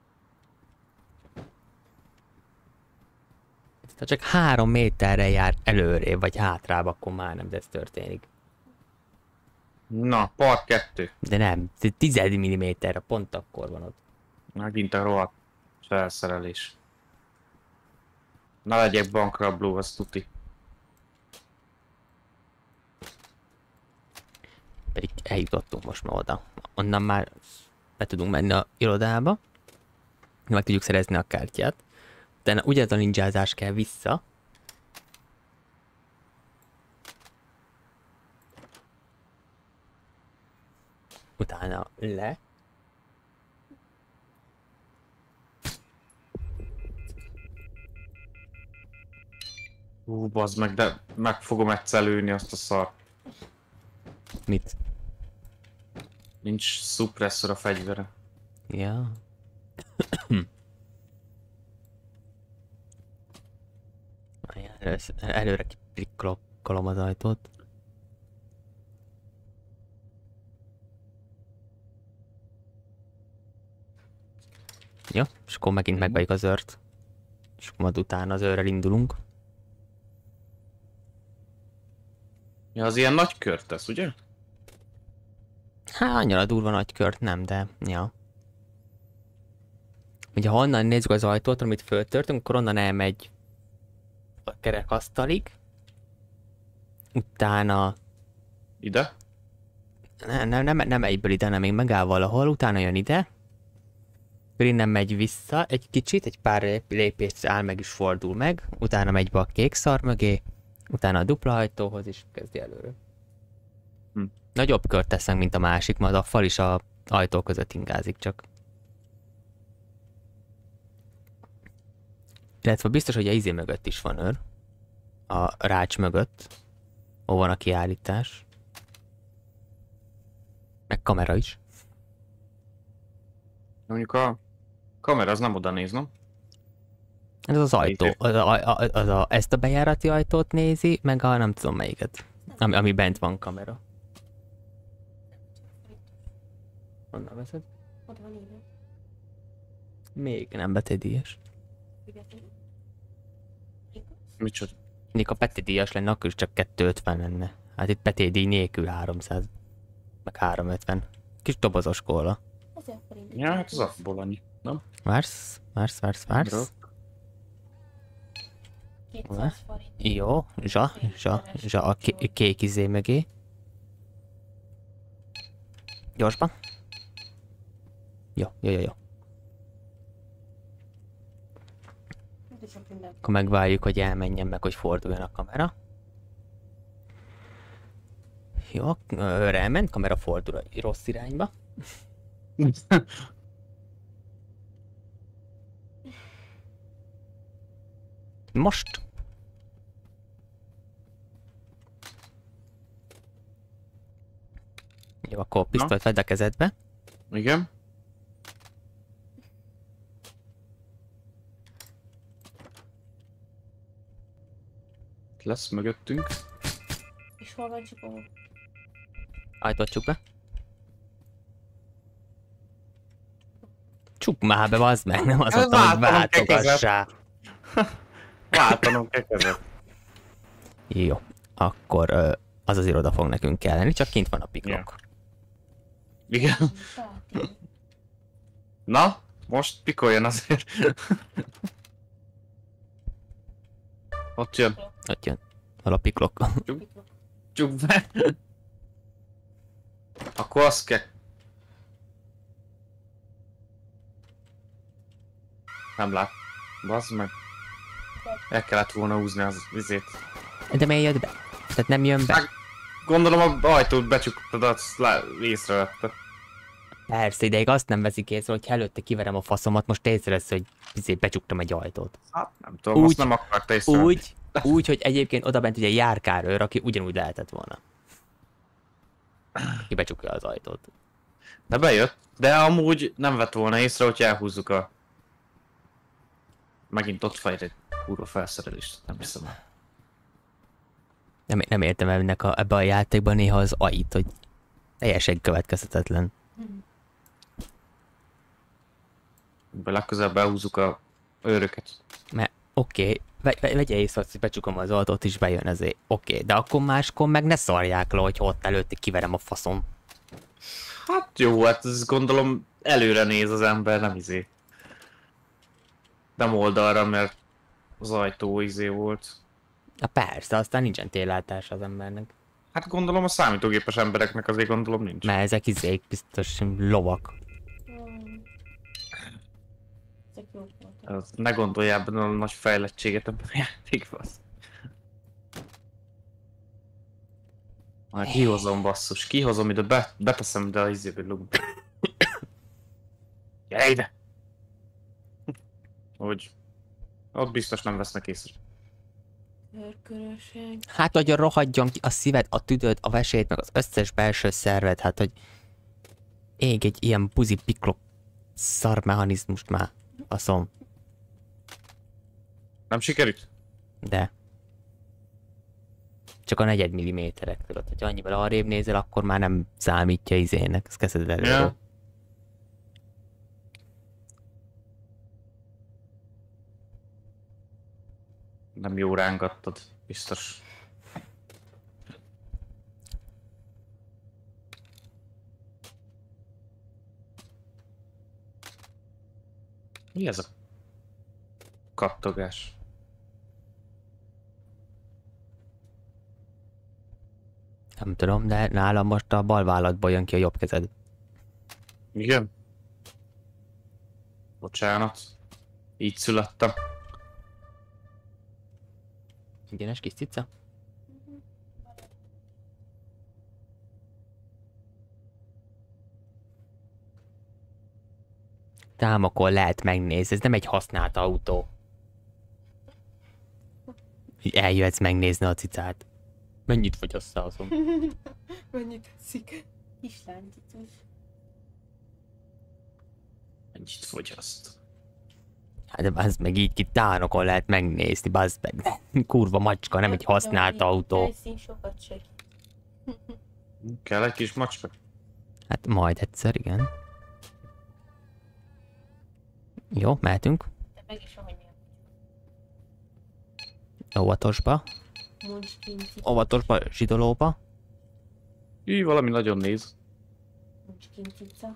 Ha csak 3 méterre jár előrébb, vagy hátrább, akkor már nem, de ez történik. Na, part 2. De nem, 10 mm-re pont akkor van ott. Megint a rohadt felszerelés. Na legyek bankrabló, az tuti. Pedig eljutottunk most már oda. Onnan már be tudunk menni a irodába. Meg tudjuk szerezni a kártyát. Utána ugyanaz a ninjázás kell vissza. Utána le. Bazd meg, de meg fogom egyszer lőni azt a szart. Mit? Nincs suppressor a fegyvere. Ja. Előre kiprikkolom az ajtót. Jó, és akkor megint megvalljuk az őrt. És akkor majd utána az őrrel indulunk. Ja, az ilyen nagy kört tesz, ugye? Hát annyira durva nagy kört nem, de ja. Ugye ha onnan nézzük az ajtót, amit föltörtünk, akkor onnan elmegy a kerekasztalig. Utána... Ide? Nem egyből ide, nem még megáll valahol, utána jön ide. Innen megy vissza egy kicsit, egy pár lépést áll meg is fordul meg, utána megy be a kék szar mögé, utána a dupla ajtóhoz is kezdi előre. Nagyobb kört teszem, mint a másik, majd a fal is a ajtó között ingázik csak. Illetve biztos, hogy a izé mögött is van őr. a rács mögött. Hol van a kiállítás. Meg kamera is. Mondjuk a kamera az nem oda néz, nem? Ez az ajtó. Ezt a bejárati ajtót nézi, meg a nem tudom melyiket. Ami bent van kamera. Honnan veszed? Ott van írva. Még nem betétdíjas. Micsoda? Még a betétdíjas lenne, akkor is csak 250 lenne. Hát itt betétdíj nélkül 300. Meg 350. Kis dobozos kóla. 1000 forint. Ja, hát az abból annyi, nem? Vársz? 200 forint. Jó, zsa a kék izé mögé. Gyorsban. Jó. De sok minden. Akkor megvárjuk, hogy elmenjen meg, hogy forduljon a kamera. Jó, elment, kamera fordul a rossz irányba. Most. Jó, akkor pisztolyt vedd a kezedbe. Igen. Lesz mögöttünk. És hol van csukó? Ajtót csuk be. Csuk már be, bazd meg, nem az mondtam, hogy váltogassál. Váltanom kekezet. Jó, akkor az az iroda fog nekünk kelleni, csak kint van a piklok. Igen. Na, most pikoljon azért. Ott jön. Ott jön. Hol a piklok? Csuk be. Akkor azt kell... Nem lát. Bazd meg. El kellett volna húzni az vizét. De miért jött be? Tehát nem jön be? Hát, gondolom a ajtót becsukta, azt észrevette. Persze, ideig azt nem veszik észre, hogy előtte kiverem a faszomat, most észrevesz, hogy becsuktam egy ajtót. Hát nem tudom, azt nem akarta észrevenni. Úgy, hogy egyébként odabent ugye járkálőr, aki ugyanúgy lehetett volna. Ki becsukja az ajtót. De bejött, de amúgy nem vett volna észre, hogy elhúzzuk a... Megint ott fejt egy kurva felszerelést, nem hiszem. Nem értem ebbe a játékban néha az AI-t, hogy teljesen következhetetlen. Legközelebb elhúzzuk a őröket. Mert oké, vegye észre, hogy becsukom az ajtót is bejön ezért. Oké, de akkor máskor meg ne szarják le, hogy ott előtte kiverem a faszom. Hát jó, hát ez gondolom előre néz az ember, nem izé. Nem oldalra, mert az ajtó izé volt. Na persze, aztán nincsen térlátás az embernek. Hát gondolom a számítógépes embereknek azért gondolom nincs. Mert ezek izék biztos lovak. Ezek jók voltak. Ne gondolj ebben a nagy fejlettséget ebben a játékban. Már kihozom basszus, kihozom ide, beteszem ide a izébe lugba. Gyere ide! Hogy ott biztos nem vesznek észre. Körköröség. Hát, hogy rohadjon ki a szíved, a tüdőd, a vesét, meg az összes belső szerved, hát, hogy ég egy ilyen buzi piklok szarmechanizmust már, faszom. Nem sikerült? De. Csak a 4 milliméterek, tudod, hogy annyival arrébb nézel, akkor már nem számítja izének, ezt kezded előre. Ja. Nem jó rángattad, biztos. Mi ez a kattogás? Nem tudom, de nálam most a bal válladból jön ki a jobb kezed. Igen? Bocsánat. Így születtem. Ingyenes kis cica? Támakon lehet megnézni, ez nem egy használt autó. Hogy eljöhetsz megnézni a cicát. Mennyit fogyasszál azon? Mennyit teszik? Kislány cicus. Ennyit fogyaszt. Hát de bazd meg így ki tárnokon lehet megnézni, bazd meg. Kurva macska, nem egy használt autó. Helyszín sokat segít. Kell egy kis macska? Hát majd egyszer, igen. Jó, mehetünk. De meg is ahogy Óvatosba. Munchkin cica. Óvatosba, zsidolóba. Így valami nagyon néz. Munchkin cica.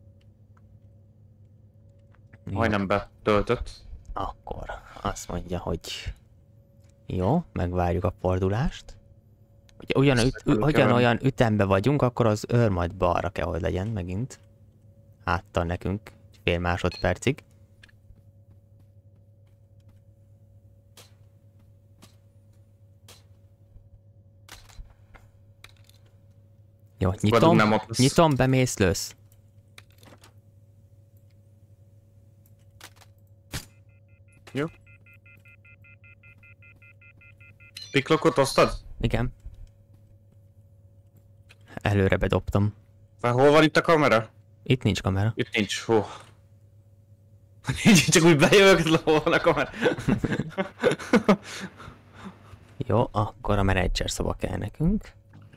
Majdnem betöltött. Akkor azt mondja, hogy jó, megvárjuk a fordulást. Ugye ugyanolyan ütembe vagyunk, akkor az őr majd balra kell, hogy legyen megint. Háttal nekünk fél másodpercig. Jó, nyitom, bemész, lősz. Jó. Piklokot osztad? Igen. Előre bedobtam. Hol van itt a kamera? Itt nincs kamera. Itt nincs, hó. Így csak úgy bejövök, hol van a kamera. Jó, akkor a menedzser szoba kell nekünk.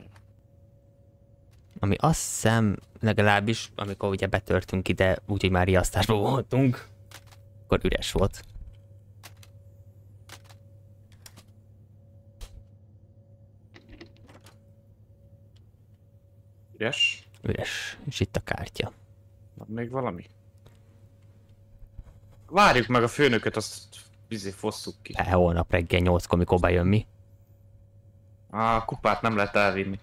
Ami azt hiszem, legalábbis, amikor ugye betörtünk ide, úgyhogy már riasztásban voltunk, akkor üres volt. Üres? Üres. És itt a kártya. Van még valami? Várjuk meg a főnököt, azt fosszuk ki. Holnap reggel 8-kor, mikor bejön mi. A kupát nem lehet elvinni.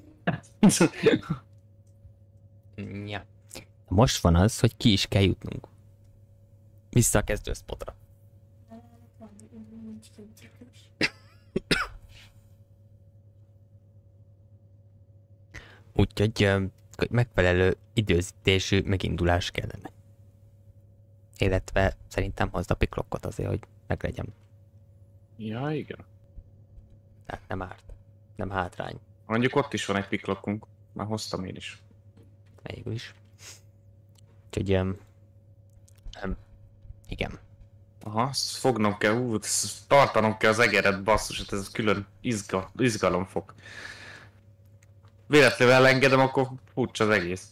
Ja. Most van az, hogy ki is kell jutnunk. Vissza a kezdőszpotra. Munchkin cikus. Úgyhogy megfelelő időzítésű megindulás kellene. Illetve szerintem hozd a piklokkot azért, hogy meglegyen. Ja, igen. Tehát nem árt. Nem hátrány. Mondjuk ott is van egy piklokkunk. Már hoztam én is. Végül is. Úgyhogy igen. Aha, azt fognom kell, tartanom kell az egeret, basszus, hát ez külön izgalom fog. Véletlenül elengedem, akkor furcsa az egész.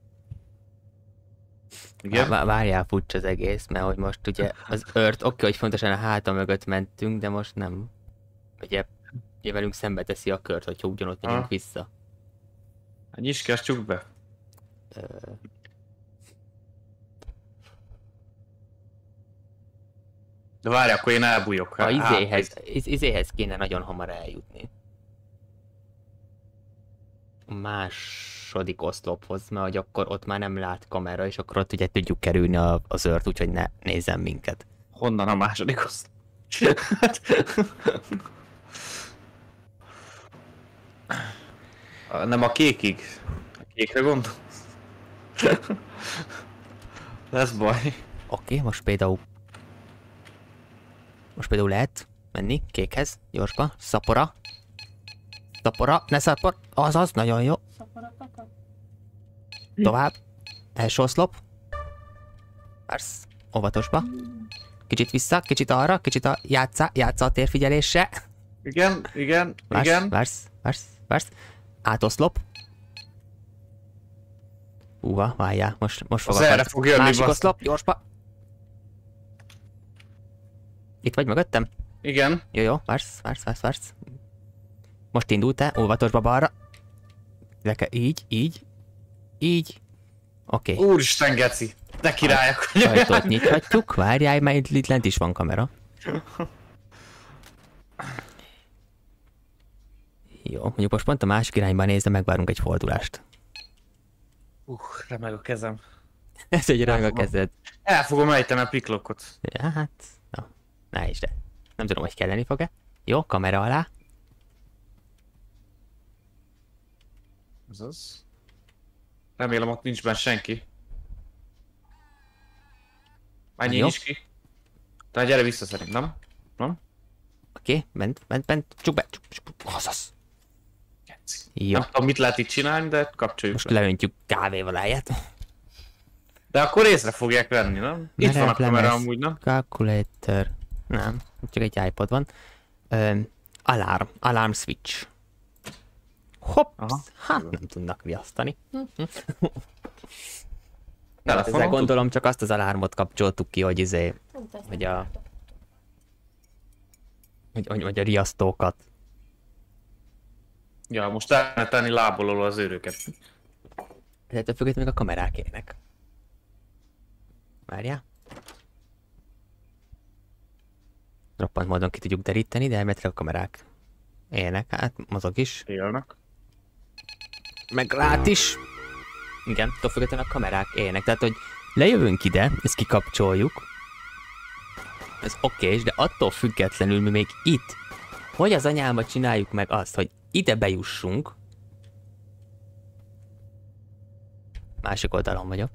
Igen? Várjál, furcsa az egész, mert hogy most ugye az őrt, oké, hogy fontosan a háta mögött mentünk, de most nem. Ugye velünk szembe teszi a kört, hogyha ugyanott megyünk vissza. Hát nyisd ki, azt csukd be. De várj, akkor én elbújok. A izéhez kéne nagyon hamar eljutni. A második oszlophoz, mert hogy akkor ott már nem lát kamera, és akkor ott ugye tudjuk kerülni az őrt, úgyhogy ne nézzen minket. Honnan a második oszlop? Nem a kékig. A kékre gondolsz? Lesz baj. Oké, most például lehet menni kékhez, gyorsba, szapora. Szapora, ne szapor, azaz, nagyon jó. Szaporakaka? Tovább, első oszlop. Vársz, óvatosba. Kicsit vissza, kicsit arra, kicsit játsza a térfigyeléssel. Igen. Vársz. Átoszlop. Húva, várjál, most fog fog jönni, másik oszlop, gyorsba. Itt vagy mögöttem? Igen. Jó, vársz. Most indult te, óvatosba balra. Így. Oké. Úristen, geci! De királyok! Ajtót nyithatjuk, várjál, mert itt lent is van kamera. Jó, mondjuk most pont a másik irányban nézve megvárunk egy fordulást. Remeg a kezem. Ez egy remeg a kezed. El fogom ejteni a piklokkot. Ja, hát, na is, de nem tudom, hogy kelleni fog-e. Jó, kamera alá. Ez az. Remélem ott nincs benne senki. Menjél is ki. Tehát gyere vissza szerintem, nem? Oké, bent, csuk be, azaz. Jó, Nem tudom, mit lehet itt csinálni, de kapcsoljuk most le. leöntjük kávéval helyet. De akkor észre fogják venni, nem? Itt van a kamera Lemez, amúgy, nem? Calculator. Nem, csak egy iPod van. Alarm switch. Hopp, Aha. hát nem tudnak riasztani. Telefonon Ezzel gondolom csak azt az alarmot kapcsoltuk ki, hogy hogy hogy a riasztókat. Ja, most el lehet tenni lából alól az őröket. Ettől függetlenül még a kamerák élnek. Várjál. Roppant módon ki tudjuk deríteni, de elméletileg a kamerák élnek. Hát mozog is. Élnek. Meg lát is. Igen, attól függetlenül a kamerák élnek. Tehát, hogy lejövünk ide, ezt kikapcsoljuk. Ez okés, de attól függetlenül mi még itt, hogy az anyámba csináljuk meg azt, hogy ide bejussunk. Másik oldalon vagyok.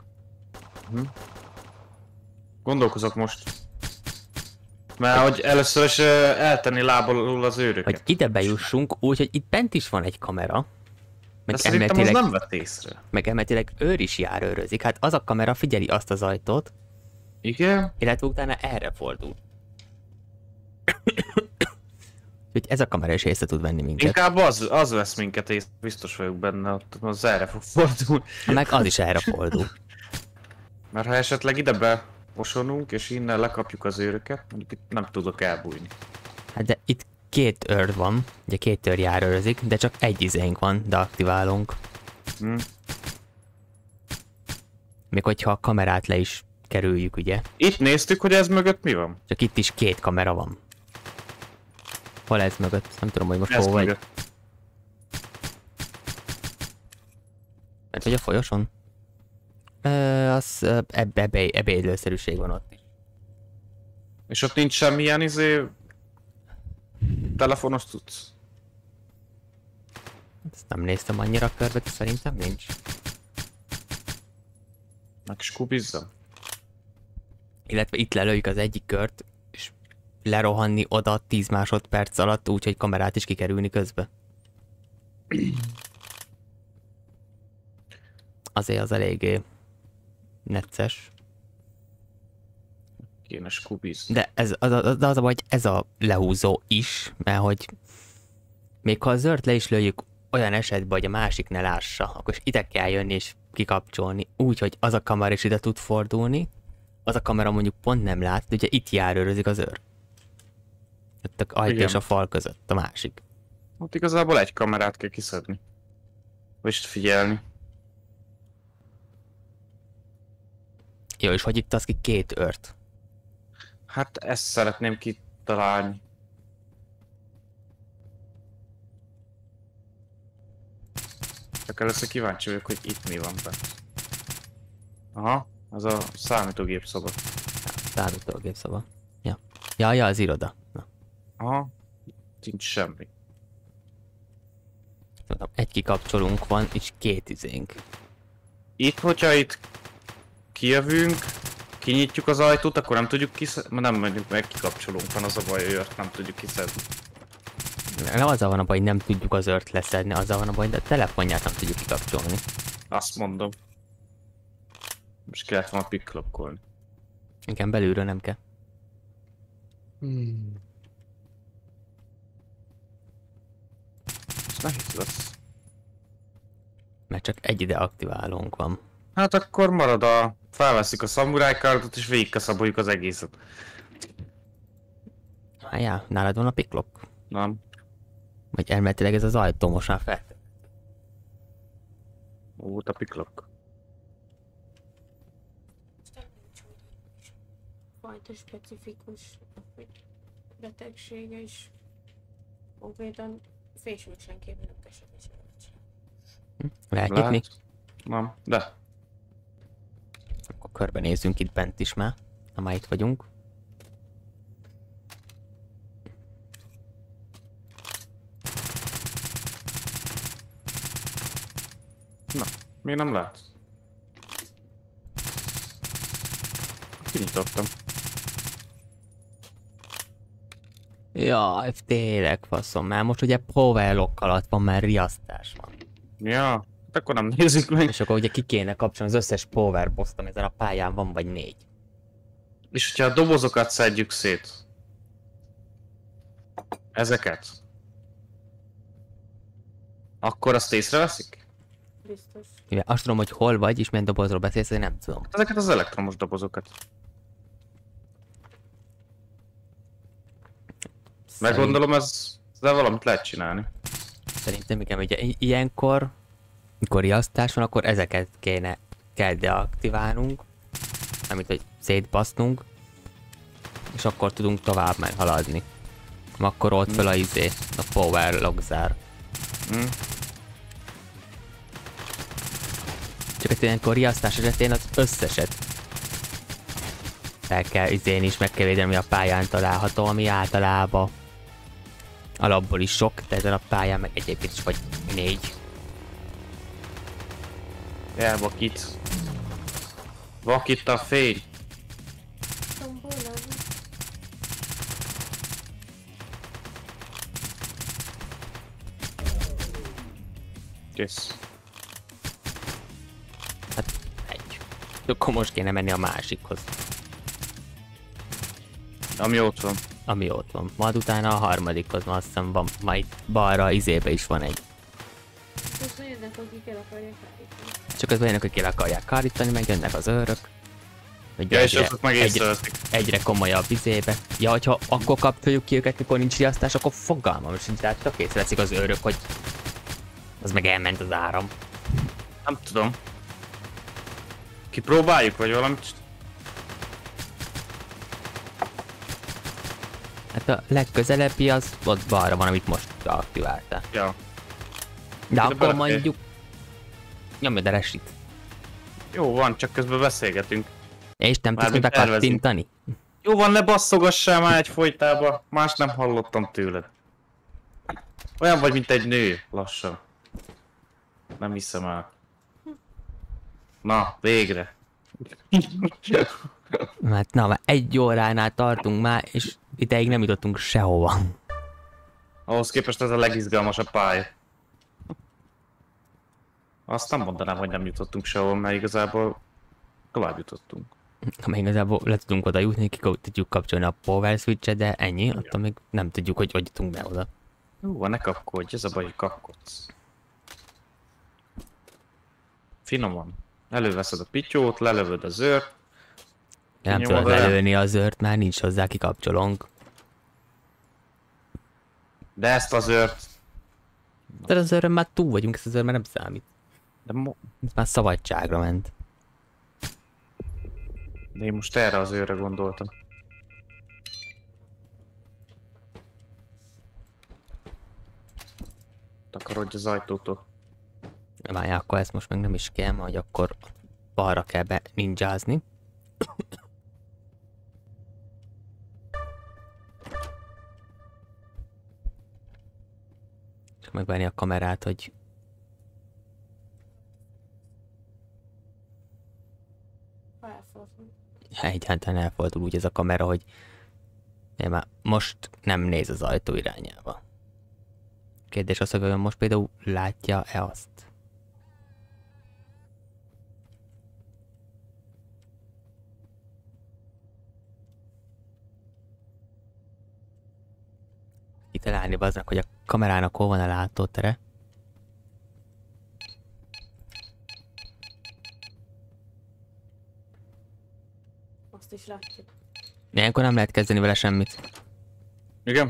Gondolkozok most. Mert hogy először is eltenni lából alól az őröket. Hogy ide bejussunk, úgyhogy itt bent is van egy kamera. De Meg szerintem az nem vett észre. elméletileg őr is járőrözik. Hát az a kamera figyeli azt az ajtót, Igen? illetve utána erre fordul. Úgyhogy ez a kamera is észre tud venni minket. Inkább az vesz minket észre, biztos vagyok benne, ott az erre fog fordulni. Meg az is erre fordul. Mert ha esetleg ide beosonunk, és innen lekapjuk az őröket, mondjuk itt nem tudok elbújni. Hát de itt két őr van, ugye két őr járőrözik, de csak egy izénk van, de aktiválunk. Még hogyha a kamerát le is kerüljük, ugye? Itt néztük, hogy ez mögött mi van. Csak itt is két kamera van. Hol ez mögött? Nem tudom, hogy most Ez hol vagy. mögött. Mert vagy a folyoson? Az ebédlőszerűség van ott is. És ott nincs semmilyen telefonos tudsz. Ezt nem néztem annyira körbe, de szerintem nincs. Meg skubizzam. Illetve itt lelőjük az egyik kört, és lerohanni oda 10 másodperc alatt, úgyhogy kamerát is kikerülni közbe. Azért az eléggé necces. Kéne skubiz. De az a baj, hogy ez a lehúzó is, mert hogy még ha a zöld le is lőjük olyan esetben, hogy a másik ne lássa, akkor is ide kell jönni és kikapcsolni, úgy, hogy az a kamera is ide tud fordulni, az a kamera mondjuk pont nem lát, de ugye itt járőrözik az őr. Ott a ajtó és a fal között, a másik. Ott igazából egy kamerát kell kiszedni. Vagy figyelni. Jó, és hogy itt az ki két őrt? Hát ezt szeretném kitalálni. Csak először kíváncsi vagyok, hogy itt mi van benne. Aha, az a számítógép szoba. Számítógép szoba. Ja, az iroda. Na, Aha, itt nincs semmi. tudom, egy kikapcsolunk van, és két izénk. Itt, hogyha itt kijövünk, kinyitjuk az ajtót, akkor nem tudjuk kiszedni, nem mondjuk meg kikapcsolunk, van az a baj, hogy nem tudjuk kiszedni. Nem azzal van a baj, hogy nem tudjuk az őrt leszedni, azzal van a baj, de a telefonját nem tudjuk kikapcsolni. Azt mondom. Most kellett volna piklopkolni. Igen, belülről nem kell. Ez nehéz lesz. Mert csak egy ide aktiválónk van. Hát akkor marad felveszik a szamurájkardot és végigkaszaboljuk az egészet. Hájá, nálad van a piklok? Nem. Vagy elméletileg ez az ajtó most már fel. Volt a piklok. Fajta specifikus hogy betegsége is konkrétan fésülsen kívül nem kell semmi sem. Lehet nyitni? Nem, de. Akkor körbenézzünk itt bent is már, ha már itt vagyunk. Na, még nem látsz. Kinyitottam. Jaj, tényleg faszom, mert most ugye power lock alatt van, mert riasztás van. Ja, hát akkor nem nézzük meg. És akkor ugye ki kéne kapcsolni az összes power boss-t, ami ezen a pályán van, vagy 4. És hogyha a dobozokat szedjük szét. Ezeket. Akkor azt észreveszik? Biztos. Mivel azt tudom, hogy hol vagy, és milyen dobozról beszélsz, én nem tudom. Ezeket az elektromos dobozokat. Meggondolom, ezzel valamit lehet csinálni. Szerintem igen, ugye ilyenkor, mikor riasztás van, akkor ezeket kell deaktiválnunk, amit hogy szétbasznunk, és akkor tudunk tovább már haladni. Akkor ott fel a power lock zár. Csak hogy ilyenkor riasztás esetén az összeset fel kell is meg kell védeni, ami a pályán található, ami általában alapból is sok, de ezen a pályán meg egyébként is vagy 4. Elvakít. Vakít a fény. Tombolom. Kész. Egy. Akkor most kéne menni a másikhoz, Ami ott van. ami ott van. Majd utána a harmadikhoz, mert azt hiszem van, majd balra izébe is van egy. Most jönnek, akik el akarják állítani. Csak közben jönnek, akik el akarják kárítani, meg jönnek az őrök. Hogy Ja, és azok meg észreveszik. egyre komolyabb izébe. Ja, hogyha akkor kapcsoljuk ki őket, mikor nincs riasztás, akkor fogalmam sincs, tehát csak észreveszik az őrök, hogy az meg elment az áram. Nem tudom. Kipróbáljuk, vagy valamit? Hát a legközelebbi az ott balra van, amit most aktiváltál. Ja. De akkor bele- mondjuk... Nyomjad a resit. Jó van, csak közben beszélgetünk. És nem tudsz Mármint mibe tervezünk. kattintani? Jó van, ne basszogassál már egy folytába. Más nem hallottam tőled. Olyan vagy, mint egy nő, lassan. Nem hiszem el. Na, végre. Hát na, már 1 óránál tartunk már, és ideig nem jutottunk sehova. Ahhoz képest ez a legizgalmasabb pálya. Azt nem mondanám, hogy nem jutottunk sehol, mert igazából tovább jutottunk. Amely igazából le tudunk oda jutni, ki tudjuk kapcsolni a power switch-et, de ennyi, attól még nem tudjuk, hogy jutunk be oda. Jó, ne kapkodj, ez a baj, hogy kapkodsz. Finoman. Előveszed a pityót, lelövöd a zőrt. Nem Kinyomod tudod vele. lelőni az őrt, már nincs hozzá kikapcsolónk. De ezt a zőrt... De az őrön már túl vagyunk, ez az őr már nem számít. De, Ez már szabadságra ment. de én most erre az őrre gondoltam. Takarodj az ajtótól. Várj, akkor ezt most meg nem is kell, hogy akkor balra kell be ninjázni. Csak megvárni a kamerát, hogy Elfordul. egyáltalán elfordul úgy ez a kamera, hogy már most nem néz az ajtó irányába. Kérdés az, hogy most például látja-e azt? Kitalálni baznak, hogy a kamerának hol van a látótere. Azt is látjuk. Ilyenkor nem lehet kezdeni vele semmit. Igen?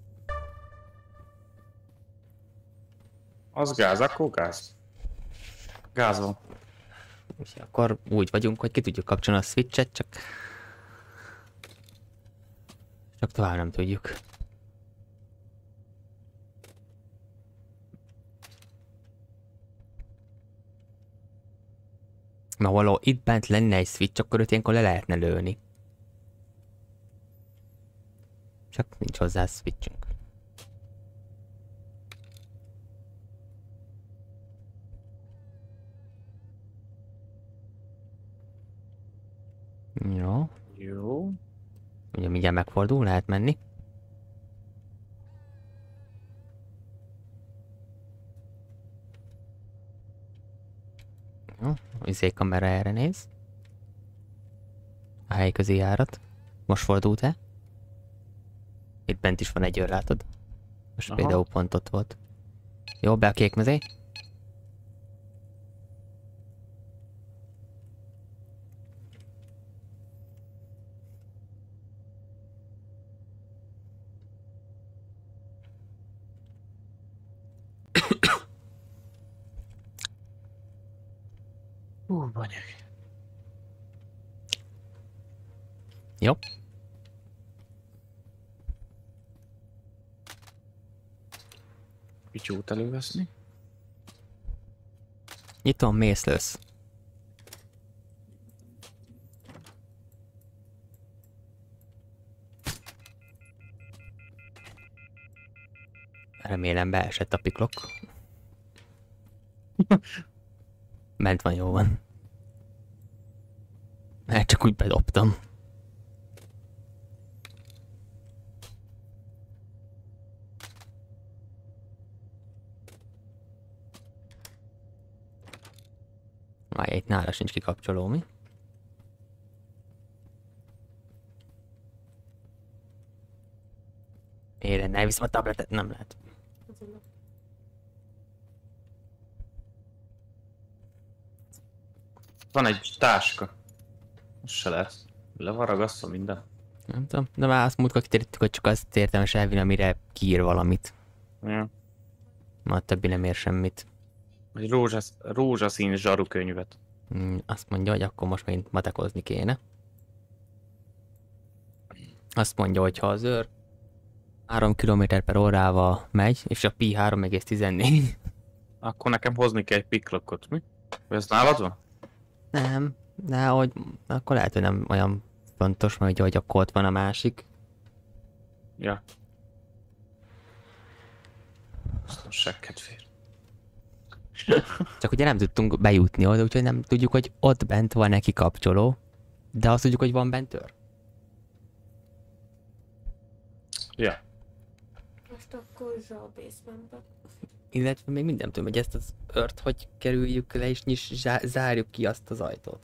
Az gáz, akkor gáz. Gáz van. És akkor úgy vagyunk, hogy ki tudjuk kapcsolni a switchet, csak tovább nem tudjuk. Na való, itt bent lenne egy switch, akkor őt ilyenkor le lehetne lőni. Csak nincs hozzá switchünk. Jó. Jó. Ugye mindjárt megfordul, lehet menni. izé kamera erre néz. A helyközi járat. Most fordult-e? Itt bent is van egy őr, látod? Most Aha. például pont ott volt. Jó, be a kék mezé. Banyag. Jó. Pityót előveszni. Nyitom, mészlősz. Remélem beesett a piklok. Ment van, jó van. Mert csak úgy bedobtam. Várj, itt nála sincs kikapcsoló, mi? Élen, elviszem a tabletet, nem lehet. Van egy táska. Az se lesz. Le van ragasztva minden. Nem tudom, de már azt múltkor kitértük, hogy csak azt értelmes elvinni, amire kiír valamit. Ja. Ma a többi nem ér semmit. Egy rózsaszín zsarukönyvet. Azt mondja, hogy akkor most megint matekozni kéne. Azt mondja, hogy ha az őr 3 km/h megy, és a pi 3,14. Akkor nekem hozni kell egy piklokot, mi? Vagy ez nálad van? Nem, de hogy akkor lehet, hogy nem olyan fontos, mert ugye, hogy akkor ott van a másik. Ja. Biztonság kedvéért. Csak ugye nem tudtunk bejutni oda, úgyhogy nem tudjuk, hogy ott bent van neki kapcsoló, de azt tudjuk, hogy van bent őr. Ja. Most akkor a basementbe. Illetve még minden tudom, hogy ezt az őrt hogy kerüljük le és zárjuk ki azt az ajtót.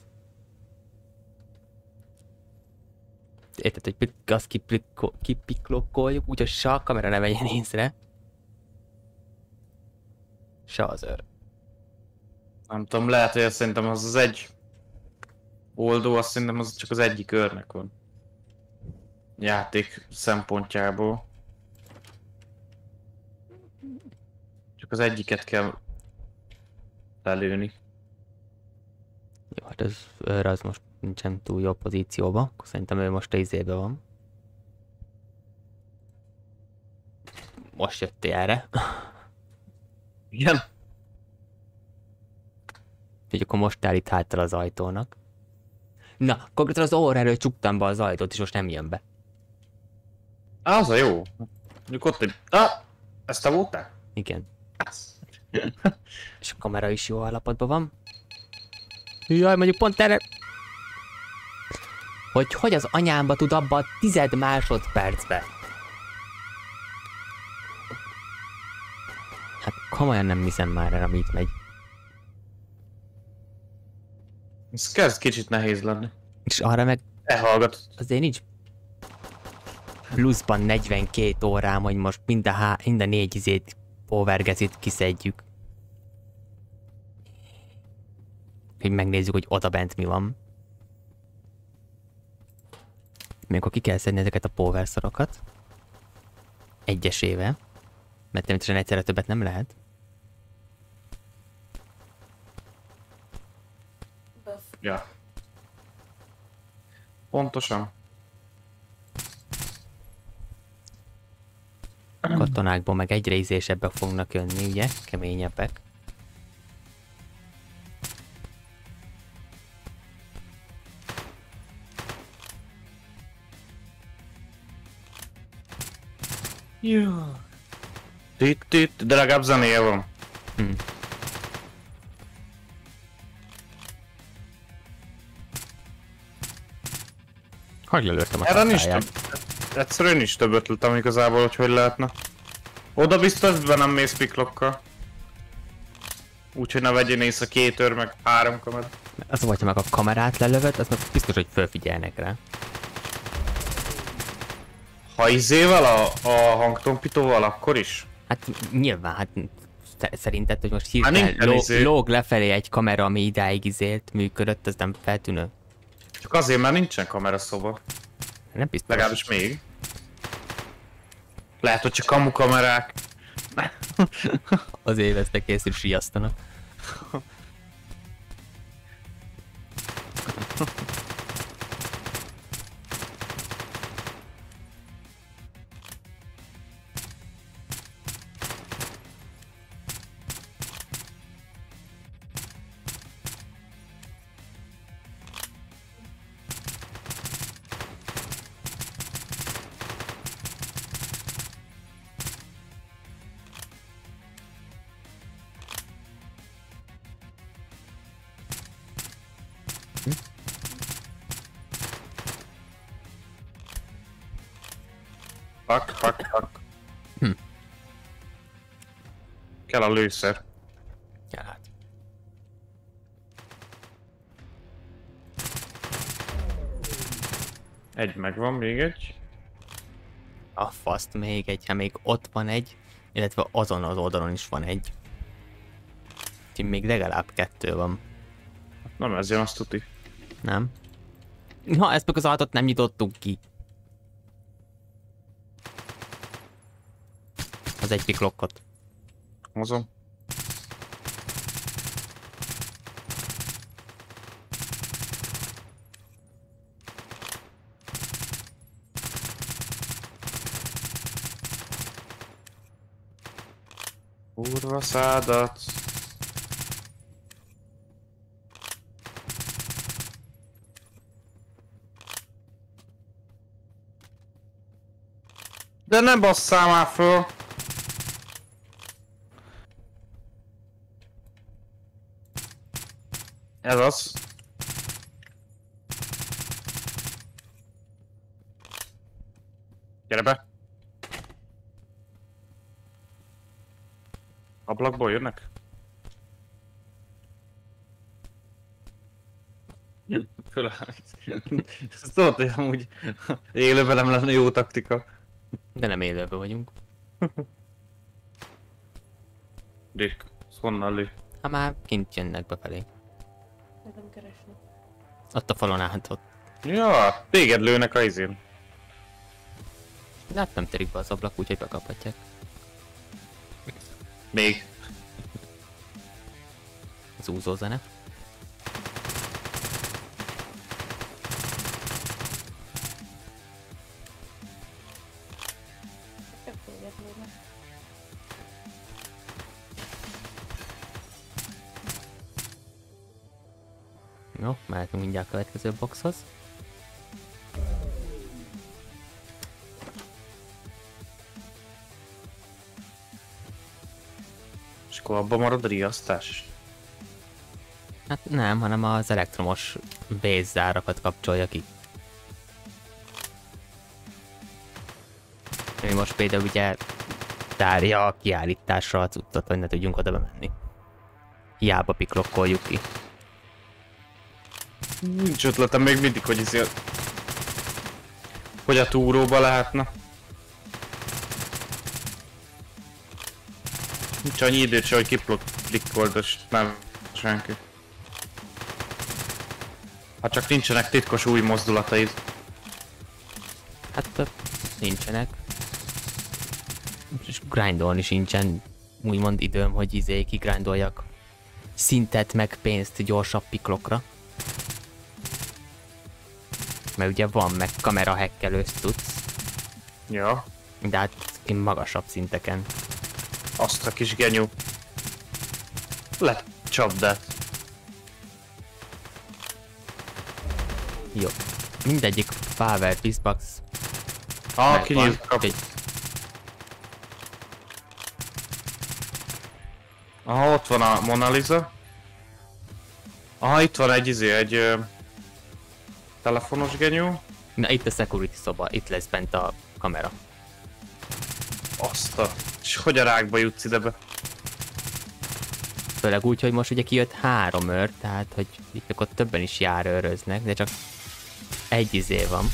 Érted, hogy azt kipiklokkoljuk, úgyhogy se a kamera ne vegyen észre. Se az őr. Nem tudom, lehet, hogy azt szerintem az egy oldó, azt szerintem az csak az egyik őrnek van. Játék szempontjából. Csak az egyiket kell lelőni. Jó, hát az őr az most nincsen túl jó pozícióban, akkor szerintem ő most a izébe van. Most jöttél erre. Igen. Úgyhogy akkor most áll itt háttal az ajtónak. Na, konkrétan az orr elől csuktam be az ajtót, és most nem jön be. Az a jó. Mondjuk ott egy... ezt te voltál? Igen. És a kamera is jó állapotban van. Jaj, mondjuk pont erre... Hogy az anyámba tud abba a 10 másodpercbe? Hát komolyan nem hiszem már el, amit megy. Ez kezd kicsit nehéz lenni. És arra meg Elhallgat. azért nincs pluszban 42 órám, hogy most mind a 4 izét overgezit kiszedjük. Hogy megnézzük, hogy oda bent mi van. Még akkor ki kell szedni ezeket a powerszorokat. Egyesével. Mert természetesen egyszerre többet nem lehet. Ja. Pontosan. Katonákból meg egyre ízésebbek fognak jönni, ugye? Keményebbek. Jó. De legalább zenéje van. Hogy lelőttem a Erre nincs tatáját. több. Egyszerűen nincs több ötletem igazából, hogy lehetne. Oda biztos be nem mész piklokkal. Úgyhogy ne vegyél észre 2 őr meg 3 kamer. Az, hogyha meg a kamerát lelövöd, az meg biztos, hogy fölfigyelnek rá. Ha izével a hangtompítóval, akkor is? Hát nyilván, hát szerinted, hogy most Hát hirtelen nincs lóg lefelé egy kamera, ami idáig izélt, működött, az nem feltűnő. Csak azért, mert nincsen kameraszoba. Nem biztos. Legalábbis még. Lehet, hogy csak kamukamerák. Azért vesznek észre, és riasztanak. Pak. Kell a lőszer. Ja, hát. Egy megvan, még egy. A faszt még egy, hát még ott van egy, illetve azon az oldalon is van egy. Úgyhogy még legalább 2 van. Nem ez jön, azt tuti. Nem? Na, ezt meg az ajtót nem nyitottuk ki. Az egy piklokkot. Hozom. Kurva szádat. De nem basszál már föl! Ez az. Gyere be! Ablakból jönnek? Fölállít. Ezt tudod, hogy amúgy élőben nem lenne jó taktika. De nem élőben vagyunk. Dick, ez honnan lő? Hát már kint jönnek befelé. Nem keresni. Ott a falon át ott. Ja, téged lőnek a izén. De hát nem terik be az ablak, úgyhogy bekaphatják. Még. Az úzó zene. Csak téged lőnek. Jó, mehetünk mindjárt a következő boxhoz. És akkor abban marad a riasztás. Hát nem, hanem az elektromos bézzárakat kapcsolja ki. Mi most például ugye tárja a kiállításra a cuccot, hogy ne tudjunk oda bemenni. Hiába piklokkoljuk ki. Nincs ötletem még mindig, hogy ezért... Hogy a túróba lehetne. Nincs annyi időt se, hogy kiklikkold, és nem senki. Ha csak nincsenek titkos új mozdulataid. Hát nincsenek. És grindolni sincsen úgymond időm, hogy kigrindoljak szintet meg pénzt gyorsabb piklokra. Mert ugye van meg kamera hackelős tudsz. Ja. De hát én magasabb szinteken. Azt a kis genyú. Lett csapdát. Jó. Mindegyik Power Pissbox. Kinyílt kap. Aha, ott van a Mona Lisa. Aha, itt van egy telefonos genyú. Na itt a security szoba, itt lesz bent a kamera. Azt a... És hogy a rákba jutsz ide be? főleg úgy, hogy most ugye kijött 3 őr, tehát hogy itt akkor többen is jár őröznek, de csak egy izé van.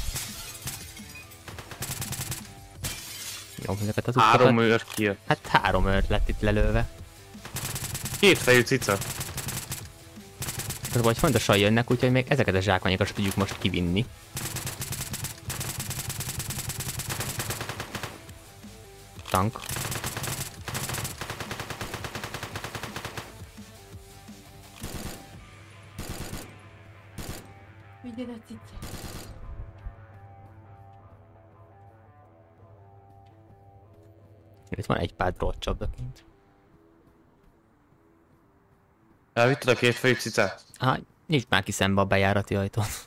Jó, ezeket az 3 őr kijött. Hát 3 őr lett itt lelőve. 2 fejű cica. Az vagy fontosan jönnek, úgyhogy még ezeket a zsákmányokat is tudjuk most kivinni. Tank. Vigyed a cicát. Itt van egy pár drótcsapdakint. Elvitted a 2 fejű cicát? Nyisd már ki szembe a bejárati ajtót.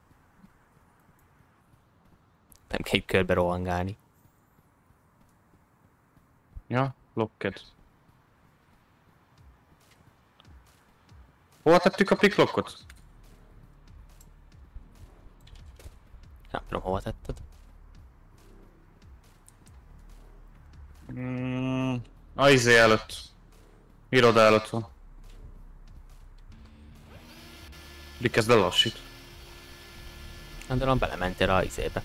Nem kell itt körbe rohangálni. Ja, locked. Hol tettük a picklockot? Nem tudom, hova tetted. A izé előtt. Iroda előtt van. De kezd lelassít. Gondolom belementél a izébe.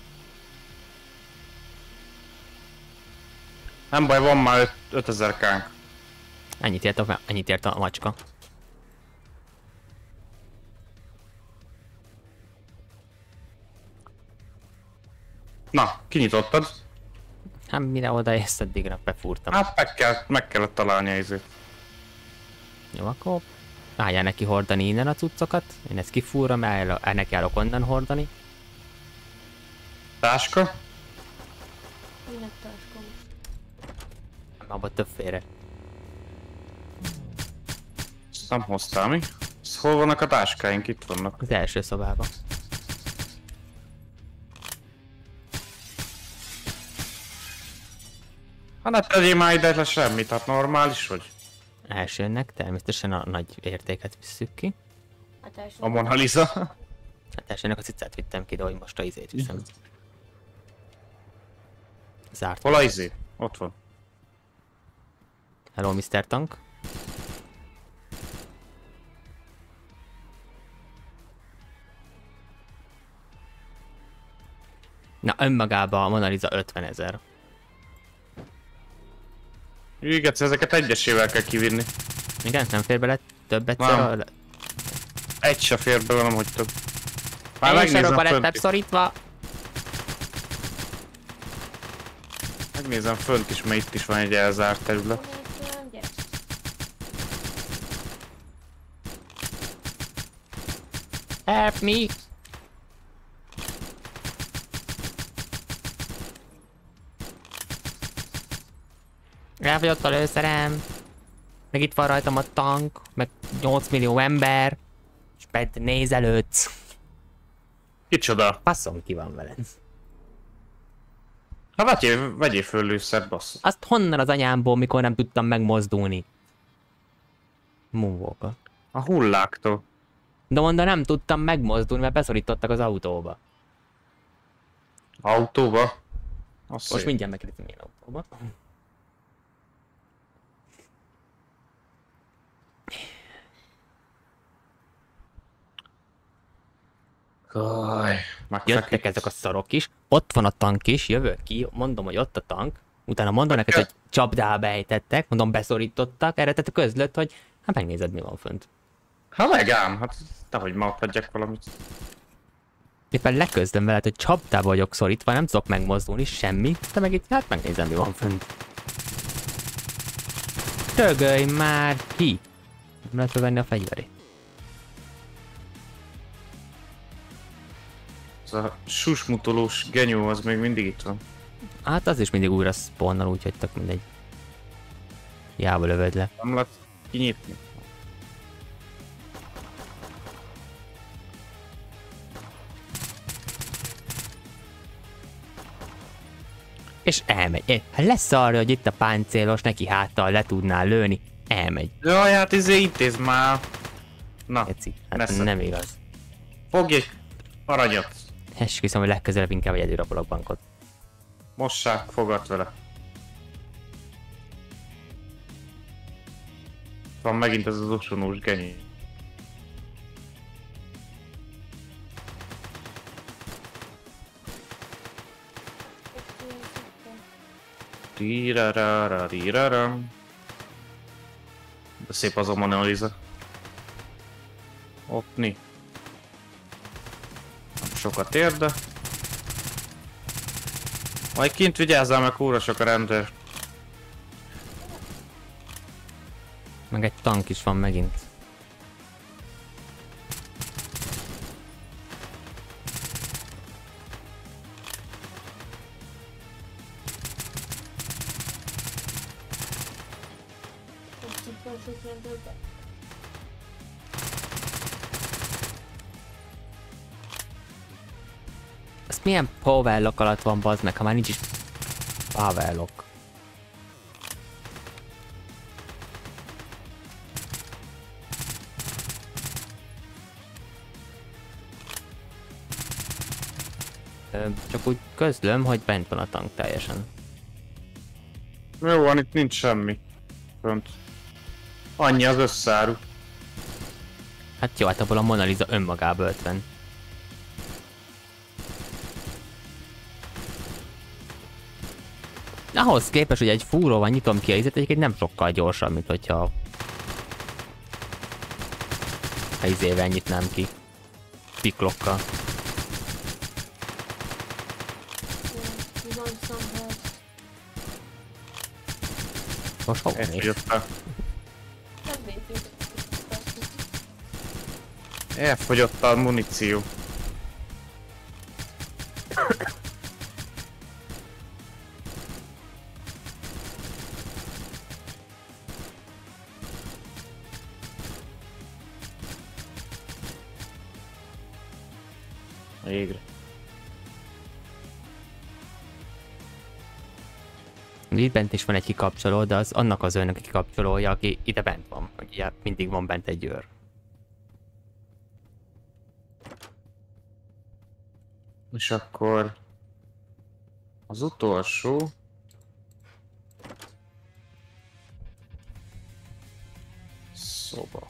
Nem baj, van már 5000 kánk. Ennyit ért a macska. Na, kinyitottad? Hát mire odaérsz, addigra befúrtam. Hát meg kellett találni a izét. Jó, akkor álljál neki hordani innen a cuccokat. Én ezt kifúrom, neki állok onnan hordani. Táska? Minek taskom? Abba többféle. Ezt nem hoztál mi? Hol vannak a táskáink? Itt vannak. Az első szobában. Hát ne tegyél már ide le semmit, hát normális vagy. Elsőnek természetesen a nagy értéket visszük ki. Hát első. A Mona Lisa. Hát elsőnek a cicát vittem ki, de hogy most a izét viszem. Zárt. Hol a izé? Ott van. Hello, Mr. Tank. Na, önmagában a Mona Lisa 50 000. Igen, ezeket egyesével kell kivinni. Igen, nem fér bele több egyszer? Egy se fér bele, nem hogy több. Már Én megnézem sarokba fönt lettem is. szorítva. Megnézem fönt is, mert itt is van egy elzárt terület. Gyere. Help me! Elfogyott a lőszerem. Meg itt van rajtam a tank, meg 8 millió ember. És pedig nézelődsz. Kicsoda? Passzom ki van veled. Ha vegyél föl lőszert, basszus. Azt honnan az anyámból, mikor nem tudtam megmozdulni? Moonwalker. A hulláktól. De mondom, nem tudtam megmozdulni, mert beszorítottak az autóba. Autóba? Most mindjárt megkérdezem, milyen autóba. Jöttek ezek a szarok is, ott van a tank is, jövök ki, mondom, hogy ott a tank, utána mondom neked, hogy csapdába ejtettek, mondom, beszorítottak, erre tehát közlött, hogy hát megnézed, mi van fönt. Ha meg ám, hát nehogy ma adjak valamit. Éppen leközlöm veled, hogy csapdába vagyok szorítva, nem tudok megmozdulni, semmi, de meg itt, hát megnézem, mi van fönt. Tögölj már ki! Nem lehet venni a fegyverét. Ez a susmutolós genyó az még mindig itt van. Hát az is mindig újra spawnol, úgyhogy tök mindegy. Hiába lövöd le. Nem lehet kinyitni. És elmegy. Hát lesz arra, hogy itt a páncélos, neki háttal le tudnál lőni. Elmegy. Jaj, hát intéz már. Na, Eci, hát nesze. nem igaz. Fogj egy aranyat. Esküszöm, hogy legközelebb inkább egyedül rabolok bankot. Mossák fogat vele. van megint ez az osonós genyé. Tirararariraram. De szép az a Mona Lisa. Ottni. Nem sokat ér, de... Majd kint vigyázzál, meg kúra sok a rendőr. Meg egy tank is van megint. Azt milyen powerlock alatt van, bazd meg, ha már nincs is powerlock. Csak úgy közlöm, hogy bent van a tank teljesen. Jó van, itt nincs semmi. Pont. Annyi az összeáru. Hát jó, hát abból a Mona Lisa önmagába 50. Ahhoz képest, hogy egy fúróval nyitom ki a izét, egyébként nem sokkal gyorsabb, mint hogyha a izével nyitnám ki. Piklokkal. Most hova mész? Elfogyott Elfogyott a muníció. Végre. Itt bent is van egy kikapcsoló, de az annak az őrnek a kikapcsolója, aki ide bent van. Ugye mindig van bent egy őr. És akkor... Az utolsó... Szoba.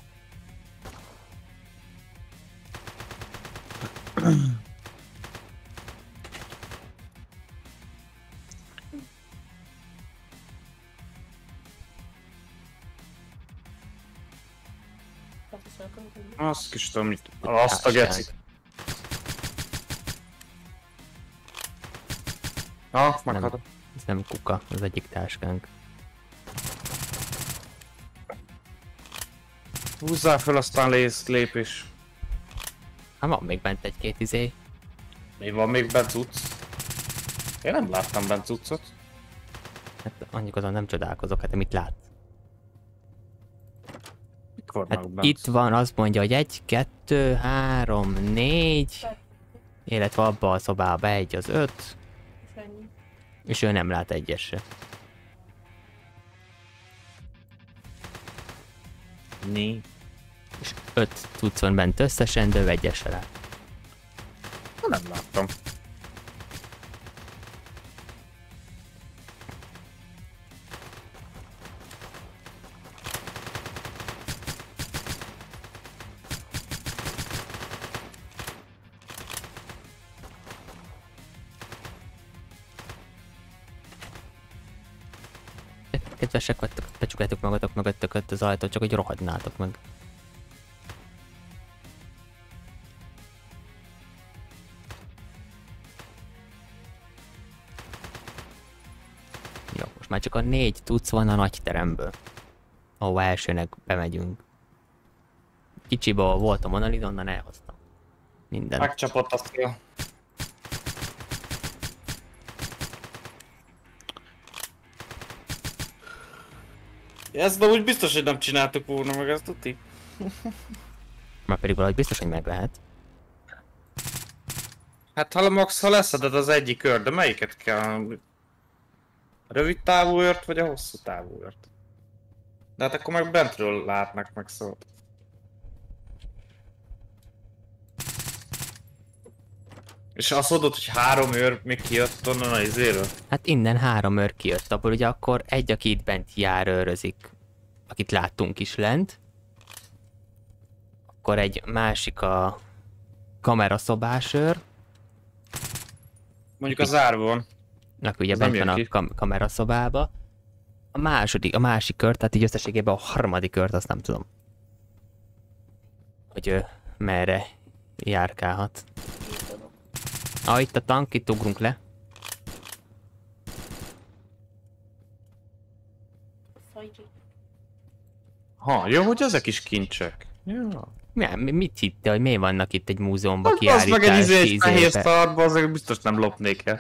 Azt kis tudom, mit... Azt a gecit. Meghadom. Ez nem kuka, az egyik táskánk. Húzzál fel, aztán lépés. Hát van még bent egy-két izé. Mi van még bent cucc? Én nem láttam bent cuccot. Hát annyit azon nem csodálkozok, hát mit látsz? Hát itt van, azt mondja, hogy 1, 2, 3, 4. Illetve abba a szobába 1 az 5. És ő nem lát egyes se. 4. És 5 cucc van bent összesen, de ő egyes se lát. Nem láttam. Kedvesek vagytok, becsukjátok magatok mögöttökött az ajtót, csak hogy rohadnátok meg. Jó, most már csak a 4 cucc van a nagy teremből, ahova elsőnek bemegyünk. Kicsiba volt a Mona Lisa, onnan elhoztam. Minden. Megcsapott a szél. Ezt úgy biztos, hogy nem csináltuk volna meg, ezt tuti. Már pedig valahogy biztos, hogy meg lehet. Hát ha leszeded az egyik kör, de melyiket kell? A rövid távú ört, vagy a hosszú távú ört? De hát akkor meg bentről látnak meg szót. És azt mondod, hogy 3 őr még kijött onnan az izéről? Hát innen 3 őr kijött, abból ugye akkor egy, aki itt bent jár, őrözik. akit láttunk is lent. Akkor egy másik a kameraszobásőr. Mondjuk a zárva van. Aki ugye Ez bent nem van jön a kameraszobába. A másik kör, tehát így összességében a harmadik kört, azt nem tudom. Hogy ő merre járkálhat. Itt a tank, itt ugrunk le. Fajri. Ha, jó, hogy ezek is kincsek. Ja. Nem, mit hitte, hogy miért vannak itt egy múzeumban Az kiállítás meg egy 10 fehér éve? szarba, azért biztos nem lopnék el.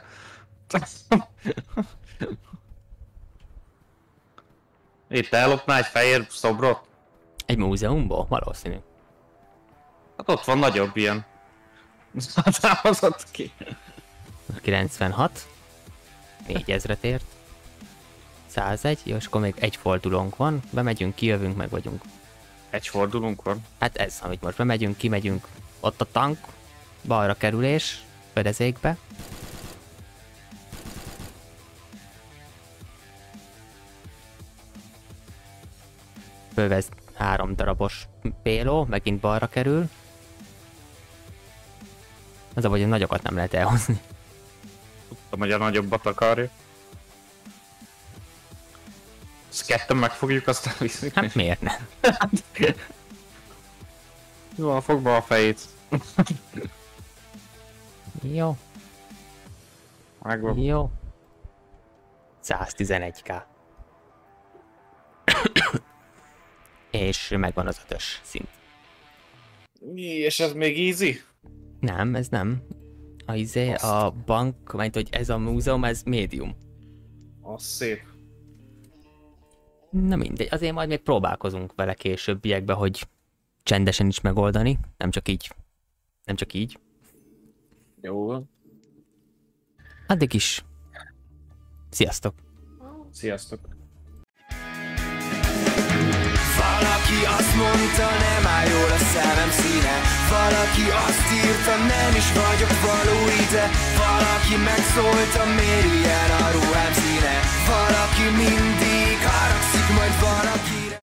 Itt ellopná egy fehér szobrot? Egy múzeumból? Valószínű. Hát ott van nagyobb ilyen. Támazott ki. 96. 4000-et ért. 101. Jó, és akkor még egy fordulónk van. Bemegyünk, kijövünk, meg vagyunk. Egy fordulunk van. Hát ez, amit most bemegyünk, kimegyünk. Ott a tank. Balra kerülés. Fedezékbe. Fölvesz 3 darabos péló, megint balra kerül. Az a, hogy a nagyokat nem lehet elhozni. Tudtam, hogy a nagyobbat akarja. Ezt ketten megfogjuk, aztán viszünk. Hát miért nem? Jó, fogd be a fejét. Jó, Megvan. jó. 111k. És megvan az 5-ös szint. És ez még easy? Nem, ez nem. A bank, majd hogy ez a múzeum, ez médium. Az szép. Na mindegy, azért majd még próbálkozunk vele későbbiekben, hogy csendesen is megoldani, nem csak így. Nem csak így. Jó. Addig is. Sziasztok! Sziasztok. Valaki azt mondta, nem áll jól a szemem színe. Valaki azt írta, nem is vagyok való ide. Valaki megszólta, miért ilyen a ruhám színe. Valaki mindig haragszik, majd valaki